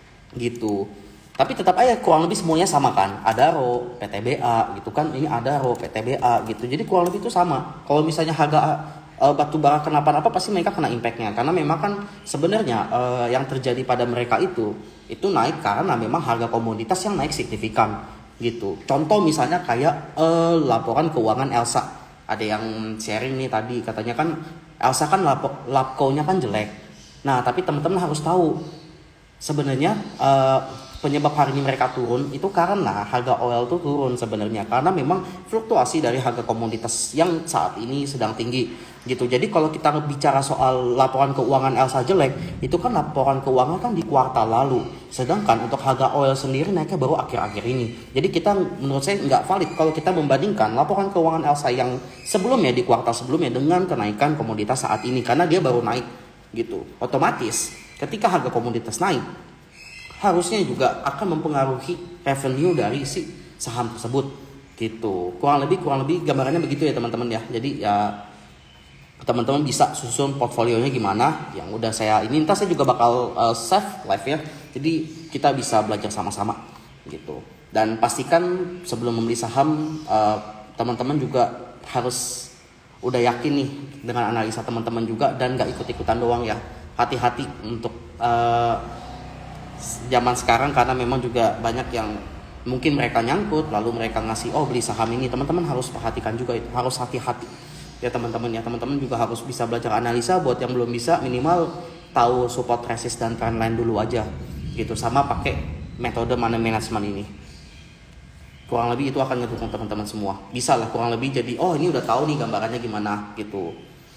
Gitu. Tapi tetap aja kurang lebih semuanya sama kan. Adaro, P T B A gitu kan. Ini Adaro, P T B A gitu. Jadi kurang lebih itu sama. Kalau misalnya harga uh, batu bara kenapa-napa pasti mereka kena impactnya. Karena memang kan sebenarnya uh, yang terjadi pada mereka itu itu naik karena memang harga komoditas yang naik signifikan gitu. Contoh misalnya kayak uh, laporan keuangan Elsa. Ada yang sharing nih tadi katanya kan Elsa kan lap lapko-nya kan jelek. Nah, tapi teman-teman harus tahu sebenarnya uh, penyebab hari ini mereka turun itu karena harga oil tuh turun sebenarnya karena memang fluktuasi dari harga komoditas yang saat ini sedang tinggi gitu. Jadi kalau kita bicara soal laporan keuangan Elsa jelek, itu kan laporan keuangan kan di kuartal lalu. Sedangkan untuk harga oil sendiri naiknya baru akhir-akhir ini. Jadi kita menurut saya nggak valid kalau kita membandingkan laporan keuangan Elsa yang sebelumnya di kuartal sebelumnya dengan kenaikan komoditas saat ini karena dia baru naik gitu. Otomatis ketika harga komoditas naik harusnya juga akan mempengaruhi revenue dari si saham tersebut gitu. Kurang lebih kurang lebih gambarannya begitu ya teman-teman ya. Jadi ya teman-teman bisa susun portfolionya gimana yang udah saya ini. Ntar saya juga bakal uh, save live ya. Jadi kita bisa belajar sama-sama gitu. Dan pastikan sebelum membeli saham uh, teman-teman juga harus udah yakin nih dengan analisa teman-teman juga dan gak ikut-ikutan doang ya. Hati-hati untuk uh, zaman sekarang karena memang juga banyak yang mungkin mereka nyangkut lalu mereka ngasih oh beli saham ini. Teman-teman harus perhatikan juga itu, harus hati-hati ya teman-teman ya. Teman-teman juga harus bisa belajar analisa. Buat yang belum bisa minimal tahu support, resist dan trendline dulu aja gitu, sama pakai metode money management ini. Kurang lebih itu akan ngedukung teman-teman semua. Bisa lah kurang lebih jadi oh ini udah tahu nih gambarannya gimana gitu.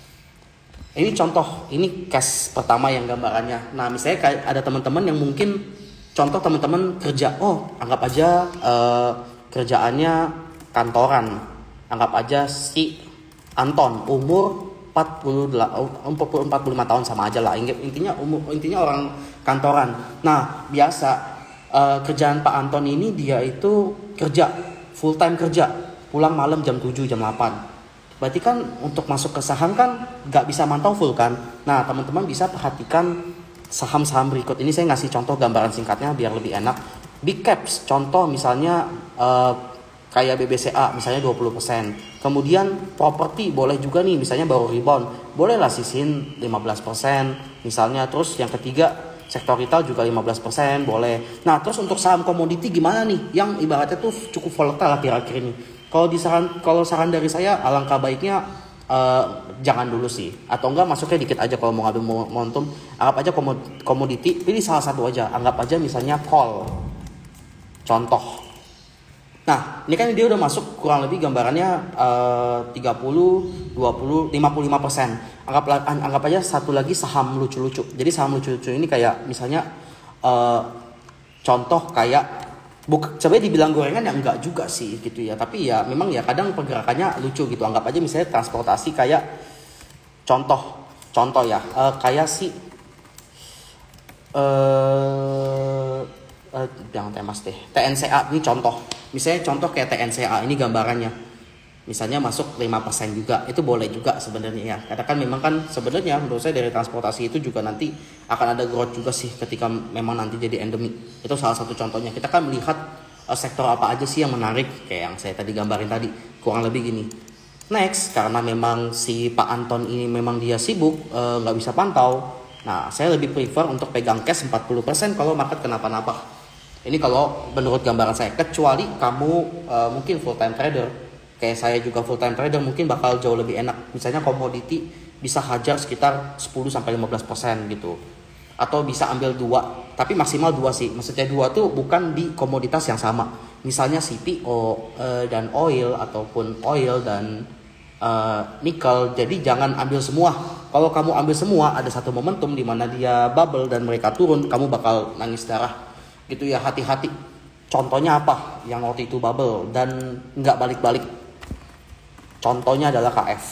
Ini contoh, ini case pertama yang gambarannya. Nah, misalnya kayak ada teman-teman yang mungkin contoh teman-teman kerja, oh anggap aja uh, kerjaannya kantoran. Anggap aja si Anton umur empat puluh empat puluh lima tahun sama aja lah. Intinya umur intinya orang kantoran. Nah, biasa uh, kerjaan Pak Anton ini dia itu kerja full time kerja, pulang malam jam tujuh, jam delapan. Berarti kan untuk masuk ke saham kan nggak bisa mantau full kan. Nah teman-teman bisa perhatikan saham-saham berikut. Ini saya ngasih contoh gambaran singkatnya biar lebih enak. Big caps, contoh misalnya uh, kayak B B C A misalnya dua puluh persen. Kemudian properti boleh juga nih, misalnya baru rebound, bolehlah sisihin lima belas persen misalnya. Terus yang ketiga sektor retail juga lima belas persen boleh. Nah terus untuk saham komoditi gimana nih yang ibaratnya tuh cukup volatile akhir-akhir ini? Kalau disaran kalau saran dari saya alangkah baiknya uh, jangan dulu sih, atau enggak masuknya dikit aja kalau mau ngambil momentum. Anggap aja komoditi, pilih salah satu aja. Anggap aja misalnya call, contoh. Nah, ini kan dia udah masuk kurang lebih gambarannya uh, tiga puluh, dua puluh, lima puluh lima persen. Anggap anggap aja satu lagi saham lucu-lucu. Jadi saham lucu-lucu ini kayak misalnya uh, contoh kayak buk, sebenarnya dibilang gorengan ya enggak juga sih gitu ya. Tapi ya memang ya kadang pergerakannya lucu gitu. Anggap aja misalnya transportasi kayak contoh contoh ya uh, kayak si uh, uh, jangan temas deh. T N C A ini contoh. Misalnya contoh kayak T N C A ini gambarannya. Misalnya masuk lima persen juga. Itu boleh juga sebenarnya ya. Karena kan memang kan sebenarnya menurut saya dari transportasi itu juga nanti akan ada growth juga sih ketika memang nanti jadi endemi. Itu salah satu contohnya. Kita kan melihat uh, sektor apa aja sih yang menarik kayak yang saya tadi gambarin tadi. Kurang lebih gini. Next, karena memang si Pak Anton ini memang dia sibuk, nggak uh, bisa pantau. Nah, saya lebih prefer untuk pegang cash empat puluh persen kalau market kenapa-napa. Ini kalau menurut gambaran saya, kecuali kamu uh, mungkin full time trader, kayak saya juga full time trader, mungkin bakal jauh lebih enak. Misalnya komoditi bisa hajar sekitar sepuluh sampai lima belas persen gitu. Atau bisa ambil dua, tapi maksimal dua sih. Maksudnya dua tuh bukan di komoditas yang sama. Misalnya C P O uh, dan oil ataupun oil dan uh, nikel. Jadi jangan ambil semua. Kalau kamu ambil semua, ada satu momentum di mana dia bubble dan mereka turun, kamu bakal nangis darah. Gitu ya, hati-hati. Contohnya apa yang waktu itu bubble dan nggak balik-balik? Contohnya adalah K F.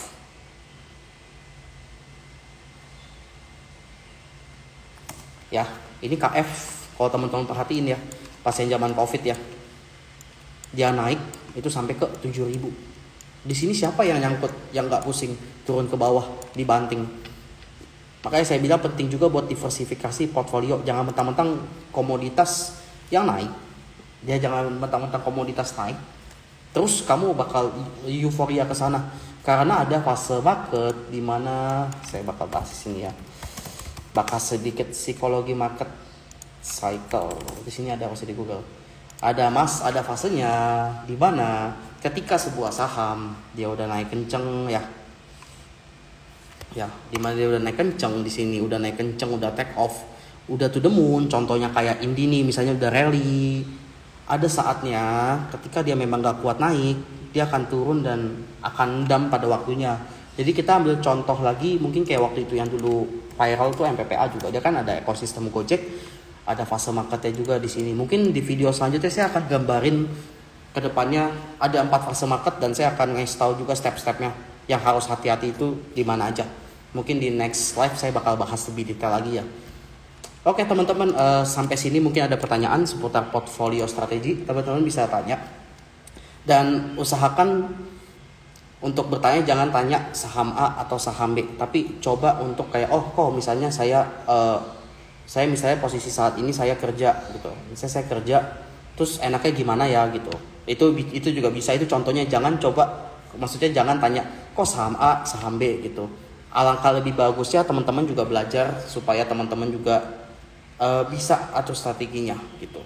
Ya, ini K F kalau teman-teman perhatiin ya, pas yang zaman Covid ya, dia naik itu sampai ke tujuh ribu. Di sini siapa yang nyangkut, yang nggak pusing turun ke bawah dibanting? Makanya saya bilang penting juga buat diversifikasi portfolio. Jangan mentang-mentang komoditas yang naik, dia jangan mentang-mentang komoditas naik terus kamu bakal euforia ke sana. Karena ada fase market di mana saya bakal bahas di sini ya. Bakal sedikit psikologi market cycle. Di sini ada masih di Google. Ada mas, ada fasenya di mana ketika sebuah saham dia udah naik kenceng ya. Ya, di mana dia udah naik kenceng di sini, udah naik kenceng, udah take off, udah to the moon. Contohnya kayak Indi nih, misalnya udah rally. Ada saatnya ketika dia memang gak kuat naik, dia akan turun dan akan dump pada waktunya. Jadi kita ambil contoh lagi, mungkin kayak waktu itu yang dulu viral tuh M P P A juga. Dia kan ada ekosistem Gojek, ada fase marketnya juga di sini. Mungkin di video selanjutnya saya akan gambarin kedepannya ada empat fase market dan saya akan ngasih tahu juga step-stepnya yang harus hati-hati itu di mana aja. Mungkin di next live saya bakal bahas lebih detail lagi ya. Oke teman-teman, uh, sampai sini mungkin ada pertanyaan seputar portfolio strategi. Teman-teman bisa tanya. Dan usahakan untuk bertanya jangan tanya saham A atau saham B, tapi coba untuk kayak oh kok misalnya saya uh, saya misalnya posisi saat ini saya kerja gitu. Misalnya saya kerja terus enaknya gimana ya gitu. Itu itu juga bisa, itu contohnya. Jangan coba, maksudnya jangan tanya kok saham A, saham B gitu. Alangkah lebih bagusnya teman-teman juga belajar supaya teman-teman juga uh, bisa atur strateginya gitu.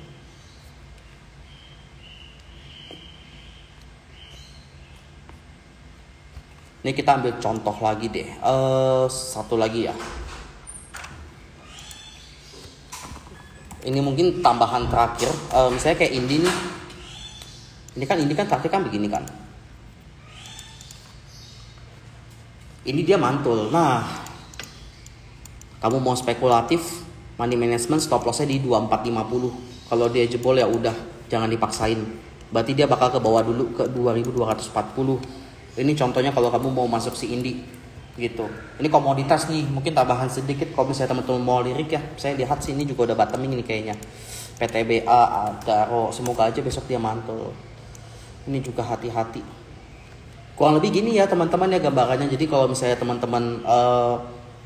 Ini kita ambil contoh lagi deh, uh, satu lagi ya. Ini mungkin tambahan terakhir, uh, misalnya kayak Indi nih. Ini kan Indi kan terakhir kan begini kan. Ini dia mantul. Nah, kamu mau spekulatif, money management stop lossnya di dua puluh empat lima puluh. Kalau dia jebol ya udah, jangan dipaksain. Berarti dia bakal ke bawah dulu ke dua ribu dua ratus empat puluh. Ini contohnya kalau kamu mau masuk si Indi gitu. Ini komoditas nih, mungkin tambahan sedikit kalau misalnya teman-teman mau lirik ya. Saya lihat sini juga udah bottoming ini kayaknya. P T B A, Adaro, semoga aja besok dia mantul. Ini juga hati-hati. Kurang lebih gini ya teman-teman ya gambarannya. Jadi kalau misalnya teman-teman uh,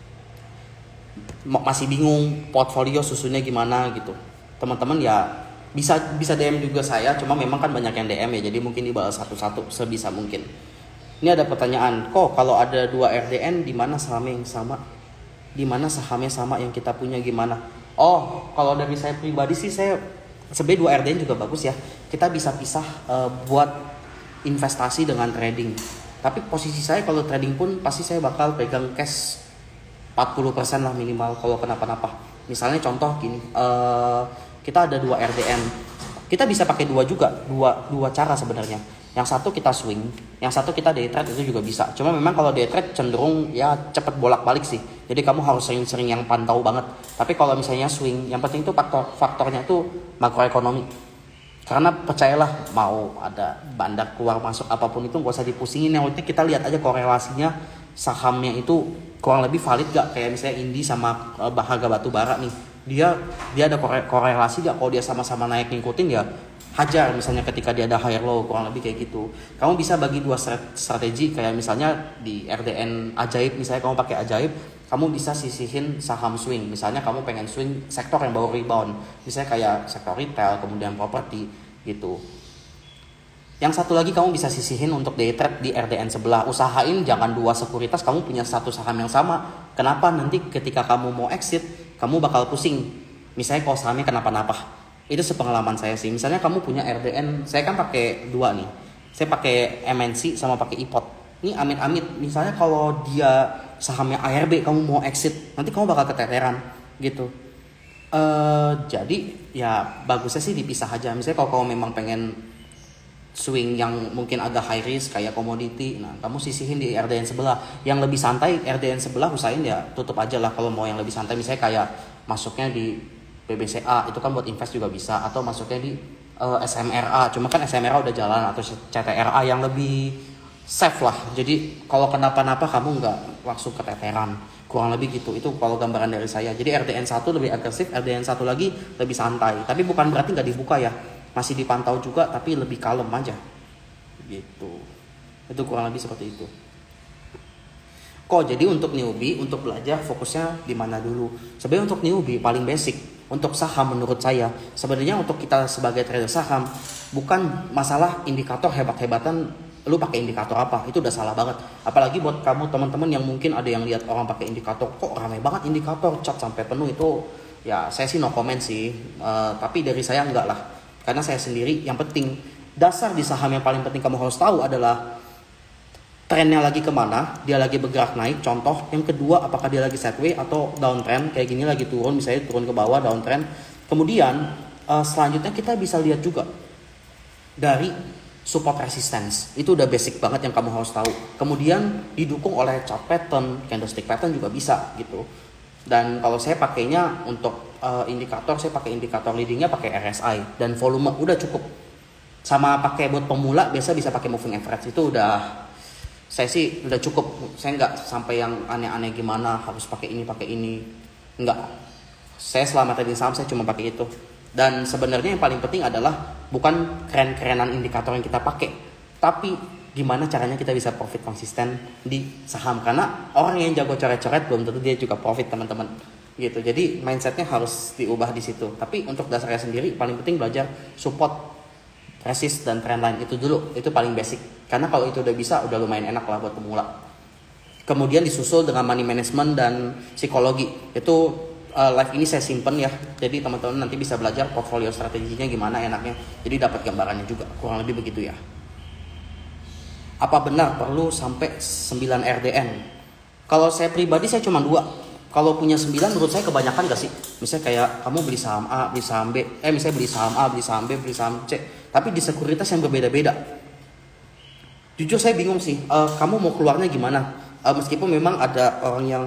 masih bingung portfolio susunnya gimana gitu, teman-teman ya Bisa bisa D M juga saya, cuma memang kan banyak yang D M ya, jadi mungkin dibalas satu-satu sebisa mungkin. Ini ada pertanyaan, kok kalau ada dua R D N di mana sahamnya yang sama? Di mana sahamnya sama yang kita punya gimana? Oh, kalau dari saya pribadi sih saya sebenarnya dua R D N juga bagus ya. Kita bisa pisah uh, buat investasi dengan trading. Tapi posisi saya kalau trading pun pasti saya bakal pegang cash empat puluh persen lah minimal kalau kenapa-napa. Misalnya contoh gini, uh, kita ada dua R D N. Kita bisa pakai dua juga, dua dua cara sebenarnya. Yang satu kita swing, yang satu kita day trade, itu juga bisa. Cuma memang kalau day trade cenderung ya cepet bolak-balik sih. Jadi kamu harus sering-sering yang pantau banget. Tapi kalau misalnya swing, yang penting itu faktor faktornya itu makroekonomi. Karena percayalah, mau ada bandar keluar masuk apapun itu gak usah dipusingin. Yang penting kita lihat aja korelasinya sahamnya itu kurang lebih valid gak. Kayak misalnya Indi sama uh, harga batu bara nih, dia dia ada korelasi gak. Kalau dia sama-sama naik ngikutin ya hajar, misalnya ketika dia ada higher low, kurang lebih kayak gitu. Kamu bisa bagi dua strategi, kayak misalnya di R D N ajaib, misalnya kamu pakai ajaib, kamu bisa sisihin saham swing. Misalnya kamu pengen swing sektor yang baru rebound, misalnya kayak sektor retail, kemudian properti gitu. Yang satu lagi kamu bisa sisihin untuk day trade di R D N sebelah. Usahain jangan dua sekuritas kamu punya satu saham yang sama. Kenapa? Nanti ketika kamu mau exit, kamu bakal pusing. Misalnya kalau sahamnya kenapa-napa. Itu sepengalaman saya sih. Misalnya kamu punya R D N, saya kan pakai dua nih. Saya pakai M N C sama pakai I P O T. Ini amit-amit, misalnya kalau dia sahamnya A R B, kamu mau exit, nanti kamu bakal keteteran gitu. Uh, jadi ya bagusnya sih dipisah aja. Misalnya kalau kamu memang pengen swing yang mungkin agak high risk kayak komoditi, nah kamu sisihin di R D N sebelah. Yang lebih santai R D N sebelah usahain ya tutup aja lah kalau mau yang lebih santai. Misalnya kayak masuknya di B B C A, itu kan buat invest juga bisa, atau masuknya di uh, S M R A, cuma kan S M R A udah jalan, atau C T R A yang lebih safe lah. Jadi kalau kenapa-napa kamu nggak langsung keteteran, kurang lebih gitu. Itu kalau gambaran dari saya. Jadi R D N satu lebih agresif, R D N satu lagi lebih santai. Tapi bukan berarti nggak dibuka ya, masih dipantau juga, tapi lebih kalem aja gitu. Itu kurang lebih seperti itu. Kok jadi untuk newbie, untuk belajar fokusnya di mana dulu? Sebenarnya untuk newbie paling basic. Untuk saham menurut saya, sebenarnya untuk kita sebagai trader saham, bukan masalah indikator hebat-hebatan, lu pakai indikator apa, itu udah salah banget. Apalagi buat kamu teman-teman yang mungkin ada yang lihat orang pakai indikator, kok ramai banget indikator, cat sampai penuh, itu ya saya sih no comment sih. Uh, tapi dari saya enggak lah. Karena saya sendiri, yang penting, dasar di saham yang paling penting kamu harus tahu adalah trennya lagi kemana, dia lagi bergerak naik, contoh. Yang kedua, apakah dia lagi sideways atau downtrend, kayak gini lagi turun, misalnya turun ke bawah, downtrend. Kemudian uh, selanjutnya kita bisa lihat juga dari support resistance, itu udah basic banget yang kamu harus tahu. Kemudian didukung oleh chart pattern, candlestick pattern juga bisa gitu. Dan kalau saya pakainya untuk uh, indikator, saya pakai indikator leadingnya pakai R S I dan volume, udah cukup. Sama pakai buat pemula, biasa bisa pakai moving average, itu udah saya sih udah cukup. Saya nggak sampai yang aneh-aneh gimana harus pakai ini pakai ini, nggak. Saya selama trading saham saya cuma pakai itu. Dan sebenarnya yang paling penting adalah bukan keren-kerenan indikator yang kita pakai, tapi gimana caranya kita bisa profit konsisten di saham. Karena orang yang jago coret-coret belum tentu dia juga profit, teman-teman gitu. Jadi mindsetnya harus diubah di situ. Tapi untuk dasarnya sendiri paling penting belajar support, resist, dan trendline itu dulu. Itu paling basic. Karena kalau itu udah bisa, udah lumayan enak lah buat pemula. Kemudian disusul dengan money management dan psikologi. Itu uh, live ini saya simpen ya. Jadi teman-teman nanti bisa belajar portfolio strateginya gimana enaknya. Jadi dapat gambarannya juga. Kurang lebih begitu ya. Apa benar perlu sampai sembilan R D N? Kalau saya pribadi saya cuma dua. Kalau punya sembilan menurut saya kebanyakan gak sih? Misalnya kayak kamu beli saham A, beli saham B. Eh misalnya beli saham A, beli saham B, beli saham C. Tapi di sekuritas yang berbeda-beda. Jujur saya bingung sih, uh, kamu mau keluarnya gimana? Uh, meskipun memang ada orang yang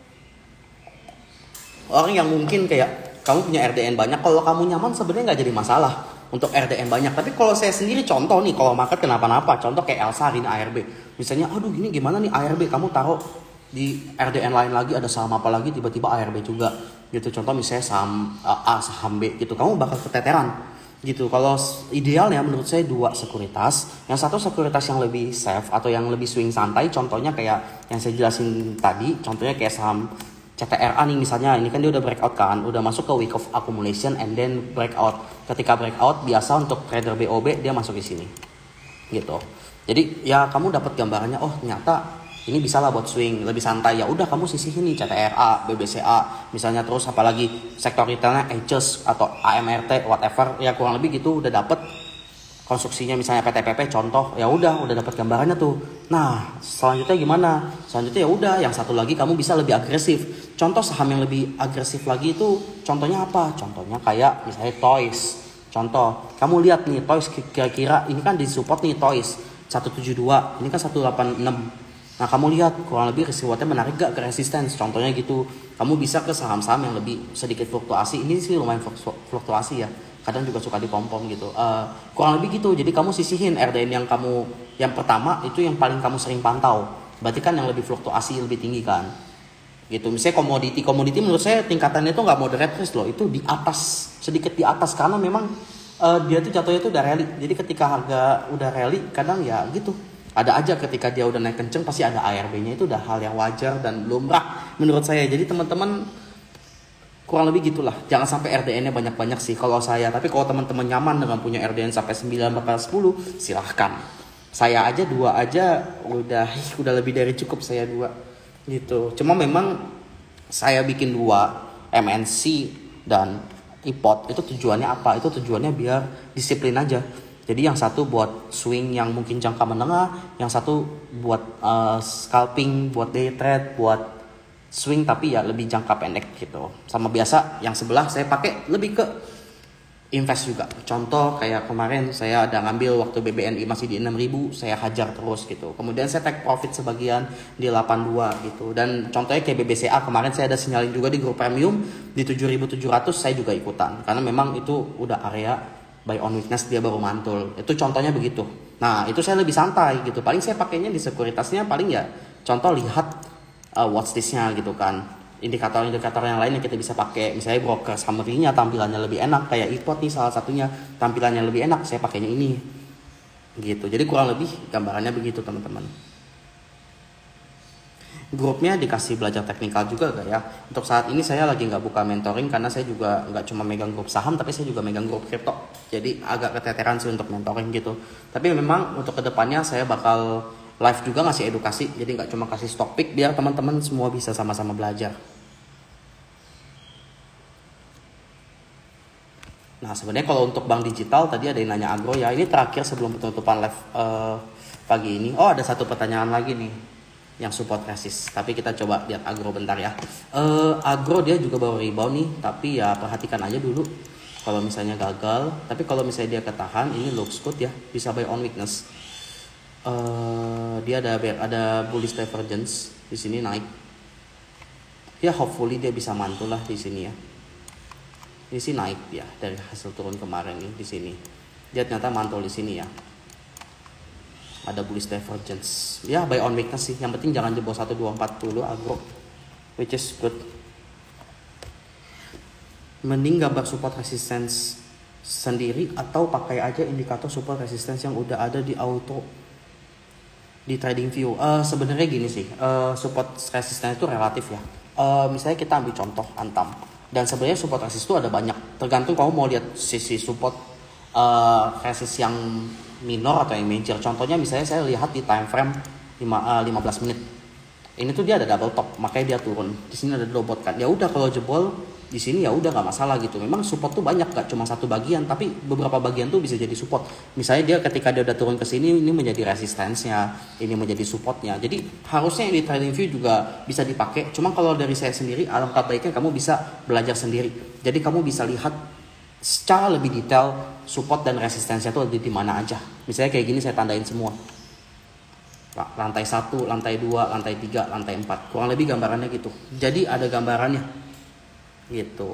orang yang mungkin kayak kamu punya R D N banyak, kalau kamu nyaman sebenarnya nggak jadi masalah untuk R D N banyak. Tapi kalau saya sendiri contoh nih, kalau market kenapa-napa, contoh kayak Elsa ini A R B, misalnya, aduh gini gimana nih A R B, kamu taruh di R D N lain lagi ada saham apa lagi, tiba-tiba A R B juga, gitu. Contoh misalnya saham uh, A, saham B, gitu, kamu bakal keteteran. Gitu. Kalau idealnya menurut saya dua sekuritas. Yang satu sekuritas yang lebih safe atau yang lebih swing santai. Contohnya kayak yang saya jelasin tadi. Contohnya kayak saham C T R A nih misalnya, ini kan dia udah breakout kan, udah masuk ke week of accumulation and then breakout. Ketika breakout biasa untuk trader B O B dia masuk di sini. Gitu. Jadi ya kamu dapat gambarannya, oh ternyata ini bisa lah buat swing, lebih santai. Ya udah kamu sisihin nih C T R A, B B C A misalnya, terus apalagi sektor retailnya A C E S atau A M R T whatever, ya kurang lebih gitu udah dapet konstruksinya. Misalnya P T P P contoh, ya udah udah dapat gambarannya tuh. Nah selanjutnya gimana? Selanjutnya ya udah yang satu lagi kamu bisa lebih agresif. Contoh saham yang lebih agresif lagi itu contohnya apa? Contohnya kayak misalnya Toys. Contoh kamu lihat nih Toys kira-kira ini kan di support nih Toys seratus tujuh puluh dua, ini kan seratus delapan puluh enam. Nah kamu lihat kurang lebih rewardnya menarik gak ke resistance, contohnya gitu. Kamu bisa ke saham-saham yang lebih sedikit fluktuasi. Ini sih lumayan fluktuasi ya, kadang juga suka dipom-pom gitu. Uh, kurang lebih gitu. Jadi kamu sisihin R D N yang kamu yang pertama itu yang paling kamu sering pantau. Berarti kan yang lebih fluktuasi lebih tinggi kan. Gitu. Misalnya komoditi, komoditi menurut saya tingkatannya itu nggak moderate risk loh. Itu di atas, sedikit di atas karena memang uh, dia tuh jatuhnya tuh udah rally. Jadi ketika harga udah rally kadang ya gitu. Ada aja ketika dia udah naik kenceng pasti ada A R B-nya, itu udah hal yang wajar dan lumrah menurut saya. Jadi teman-teman kurang lebih gitulah. Jangan sampai R D N-nya banyak-banyak sih kalau saya. Tapi kalau teman-teman nyaman dengan punya R D N sampai sembilan bahkan sepuluh, silahkan. Saya aja dua aja udah udah lebih dari cukup saya dua gitu. Cuma memang saya bikin dua M N C dan I P O T itu tujuannya apa? Itu tujuannya biar disiplin aja. Jadi yang satu buat swing yang mungkin jangka menengah, yang satu buat uh, scalping, buat day trade, buat swing tapi ya lebih jangka pendek gitu. Sama biasa yang sebelah saya pakai lebih ke invest juga. Contoh kayak kemarin saya ada ngambil waktu B B N I masih di enam ribu, saya hajar terus gitu. Kemudian saya take profit sebagian di delapan puluh dua gitu. Dan contohnya kayak B B C A kemarin saya ada sinyalin juga di grup premium di tujuh ribu tujuh ratus, saya juga ikutan. Karena memang itu udah area buy on weakness, dia baru mantul. Itu contohnya begitu. Nah itu saya lebih santai gitu. Paling saya pakainya di sekuritasnya paling ya contoh lihat uh, watchlistnya gitu kan. Indikator-indikator yang lain yang kita bisa pakai. Misalnya broker summary-nya tampilannya lebih enak. Kayak I P O T nih salah satunya tampilannya lebih enak. Saya pakainya ini. Gitu. Jadi kurang lebih gambarannya begitu teman-teman. Grupnya dikasih belajar teknikal juga gak ya? Untuk saat ini saya lagi nggak buka mentoring karena saya juga nggak cuma megang grup saham tapi saya juga megang grup kripto. Jadi agak keteteran sih untuk mentoring gitu. Tapi memang untuk kedepannya saya bakal live juga ngasih edukasi. Jadi nggak cuma kasih stock pick biar teman-teman semua bisa sama-sama belajar. Nah sebenarnya kalau untuk bank digital tadi ada yang nanya agro ya. Ini terakhir sebelum penutupan live uh, pagi ini. Oh ada satu pertanyaan lagi nih yang support resist, tapi kita coba lihat agro bentar ya. Uh, agro dia juga baru rebound nih, tapi ya perhatikan aja dulu kalau misalnya gagal. Tapi kalau misalnya dia ketahan, ini looks good ya, bisa buy on weakness. Uh, dia ada ada bullish divergence di sini naik. Ya hopefully dia bisa mantul lah di sini ya. Ini sih naik ya dari hasil turun kemarin nih di sini. Dia ternyata mantul di sini ya. Ada bullish divergence. Ya buy on weakness sih. Yang penting jangan di bawah satu dua empat puluh agro. Which is good. Mending gambar support resistance sendiri atau pakai aja indikator support resistance yang udah ada di auto di trading view. Uh, sebenarnya gini sih. Uh, support resistance itu relatif ya. Uh, misalnya kita ambil contoh Antam. Dan sebenarnya support resistance itu ada banyak. Tergantung kamu mau lihat sisi support uh, resist yang minor atau yang major. Contohnya misalnya saya lihat di time frame lima belas menit. Ini tuh dia ada double top, makanya dia turun. Di sini ada double kan. Ya udah kalau jebol di sini ya udah nggak masalah gitu. Memang support tuh banyak, gak cuma satu bagian, tapi beberapa bagian tuh bisa jadi support. Misalnya dia ketika dia udah turun ke sini, ini menjadi resistensinya, ini menjadi supportnya. Jadi harusnya yang di trading view juga bisa dipakai. Cuma kalau dari saya sendiri, alangkah baiknya kamu bisa belajar sendiri. Jadi kamu bisa lihat secara lebih detail support dan resistensinya itu ada di mana aja. Misalnya kayak gini saya tandain semua. Lantai satu, lantai dua, lantai tiga, lantai empat. Kurang lebih gambarannya gitu. Jadi ada gambarannya. Gitu.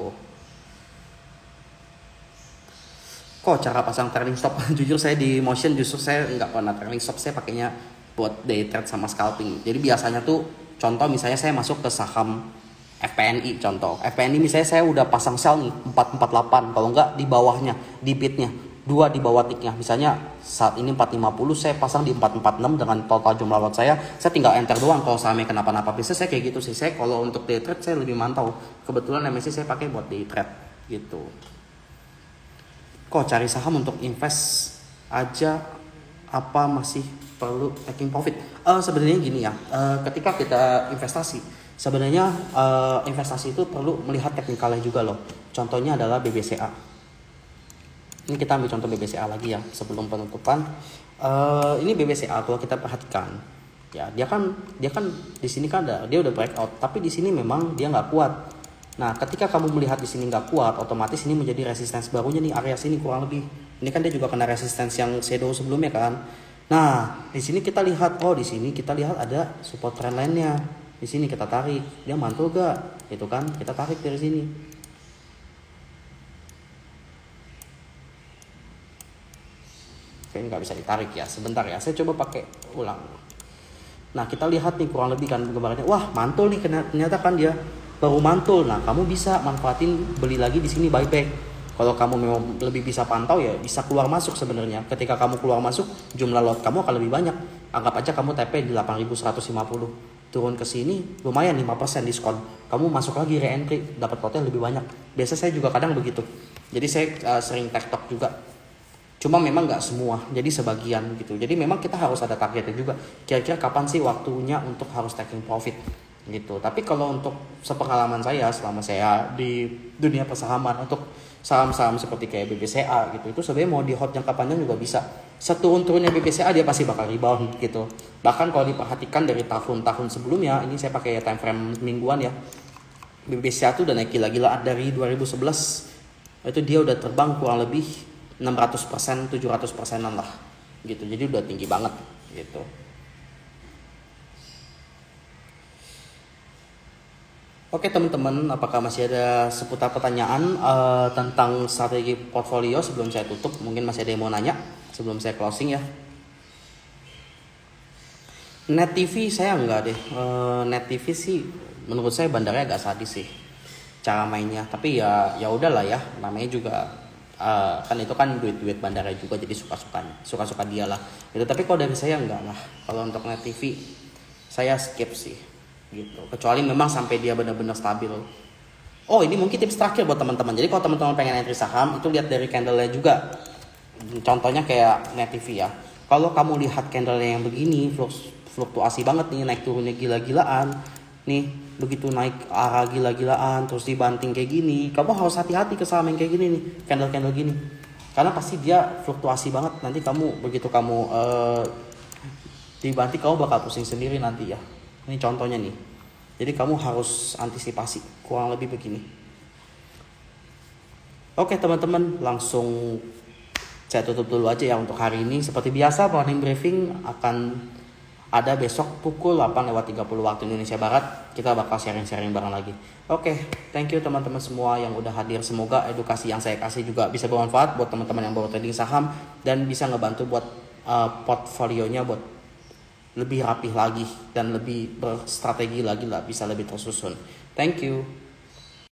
Kok cara pasang trailing stop? Jujur saya di motion justru saya nggak pernah trailing stop. Saya pakainya buat day trade sama scalping. Jadi biasanya tuh contoh misalnya saya masuk ke saham F P N I contoh. F P N I misalnya saya udah pasang sell nih empat empat delapan, kalau enggak di bawahnya, di bidnya dua di bawah ticknya. Misalnya saat ini empat lima puluh, saya pasang di empat empat enam dengan total jumlah lot saya. Saya tinggal enter doang kalau sahamnya kenapa-napa. Biasanya saya kayak gitu sih. Saya kalau untuk day trade saya lebih mantau. Kebetulan M A C D saya pakai buat day trade gitu. Kok cari saham untuk invest aja apa masih perlu taking profit? Uh, sebenarnya gini ya, uh, ketika kita investasi, sebenarnya uh, investasi itu perlu melihat teknikalnya juga loh. Contohnya adalah B B C A. Ini kita ambil contoh B B C A lagi ya sebelum penutupan. Uh, ini B B C A kalau kita perhatikan, ya dia kan dia kan di sini kan ada dia udah breakout, tapi di sini memang dia nggak kuat. Nah, ketika kamu melihat di sini nggak kuat, otomatis ini menjadi resistance barunya nih, area sini kurang lebih. Ini kan dia juga kena resistance yang shadow sebelumnya kan. Nah, di sini kita lihat, oh di sini kita lihat ada support trend line-nya. Di sini kita tarik, dia mantul gak? Itu kan, kita tarik dari sini. Oke, ini nggak bisa ditarik ya, sebentar ya. Saya coba pakai ulang. Nah, kita lihat nih kurang lebih kan gambarnya. Wah, mantul nih, ternyata kan dia baru mantul. Nah, kamu bisa manfaatin beli lagi di sini buyback. Kalau kamu memang lebih bisa pantau ya bisa keluar masuk sebenarnya. Ketika kamu keluar masuk, jumlah lot kamu akan lebih banyak. Anggap aja kamu T P di delapan ribu seratus lima puluh. Turun ke sini lumayan lima persen diskon. Kamu masuk lagi re-entry, dapat lotnya lebih banyak. Biasa saya juga kadang begitu. Jadi saya uh, sering tektok juga. Cuma memang nggak semua, jadi sebagian gitu. Jadi memang kita harus ada targetnya juga. Kira-kira kapan sih waktunya untuk harus taking profit gitu. Tapi kalau untuk sepengalaman saya selama saya di dunia persahaman untuk saham-saham seperti kayak B B C A gitu, itu sebenarnya mau di hold jangka panjang juga bisa. Seturun-turunnya B B C A dia pasti bakal rebound gitu. Bahkan kalau diperhatikan dari tahun-tahun sebelumnya, ini saya pakai time frame mingguan ya. B B C A tuh udah naik gila-gilaan dari dua ribu sebelas. Itu dia udah terbang kurang lebih enam ratus persen, tujuh ratus persenan lah gitu. Jadi udah tinggi banget gitu. Oke teman-teman, apakah masih ada seputar pertanyaan uh, tentang strategi portfolio sebelum saya tutup? Mungkin masih ada yang mau nanya sebelum saya closing ya. Net T V saya enggak deh. Uh, Net T V sih menurut saya bandarnya agak sadis sih cara mainnya. Tapi ya ya udahlah ya, namanya juga uh, kan itu kan duit-duit bandara juga, jadi suka-suka suka-suka dia lah. Gitu. Tapi kalau dari saya enggak lah. Kalau untuk Net T V saya skip sih. Gitu. Kecuali memang sampai dia benar-benar stabil. Oh, ini mungkin tips terakhir buat teman-teman. Jadi kalau teman-teman pengen entry saham, itu lihat dari candle-nya juga. Contohnya kayak Net T V ya. Kalau kamu lihat candle-nya yang begini, fluktuasi banget nih, naik turunnya gila-gilaan. Nih, begitu naik arah gila-gilaan, terus dibanting kayak gini, kamu harus hati-hati ke saham yang kayak gini nih, candle-candle gini. Karena pasti dia fluktuasi banget. Nanti kamu begitu kamu uh, dibanting, kamu bakal pusing sendiri nanti ya. Ini contohnya nih. Jadi kamu harus antisipasi. Kurang lebih begini. Oke teman-teman, langsung saya tutup dulu aja ya untuk hari ini. Seperti biasa, morning briefing akan ada besok pukul delapan lewat tiga puluh waktu Indonesia Barat. Kita bakal sharing-sharing bareng lagi. Oke, thank you teman-teman semua yang udah hadir. Semoga edukasi yang saya kasih juga bisa bermanfaat buat teman-teman yang baru trading saham. Dan bisa ngebantu buat uh, portfolionya buat lebih rapih lagi dan lebih berstrategi lagi lah, bisa lebih tersusun. Thank you.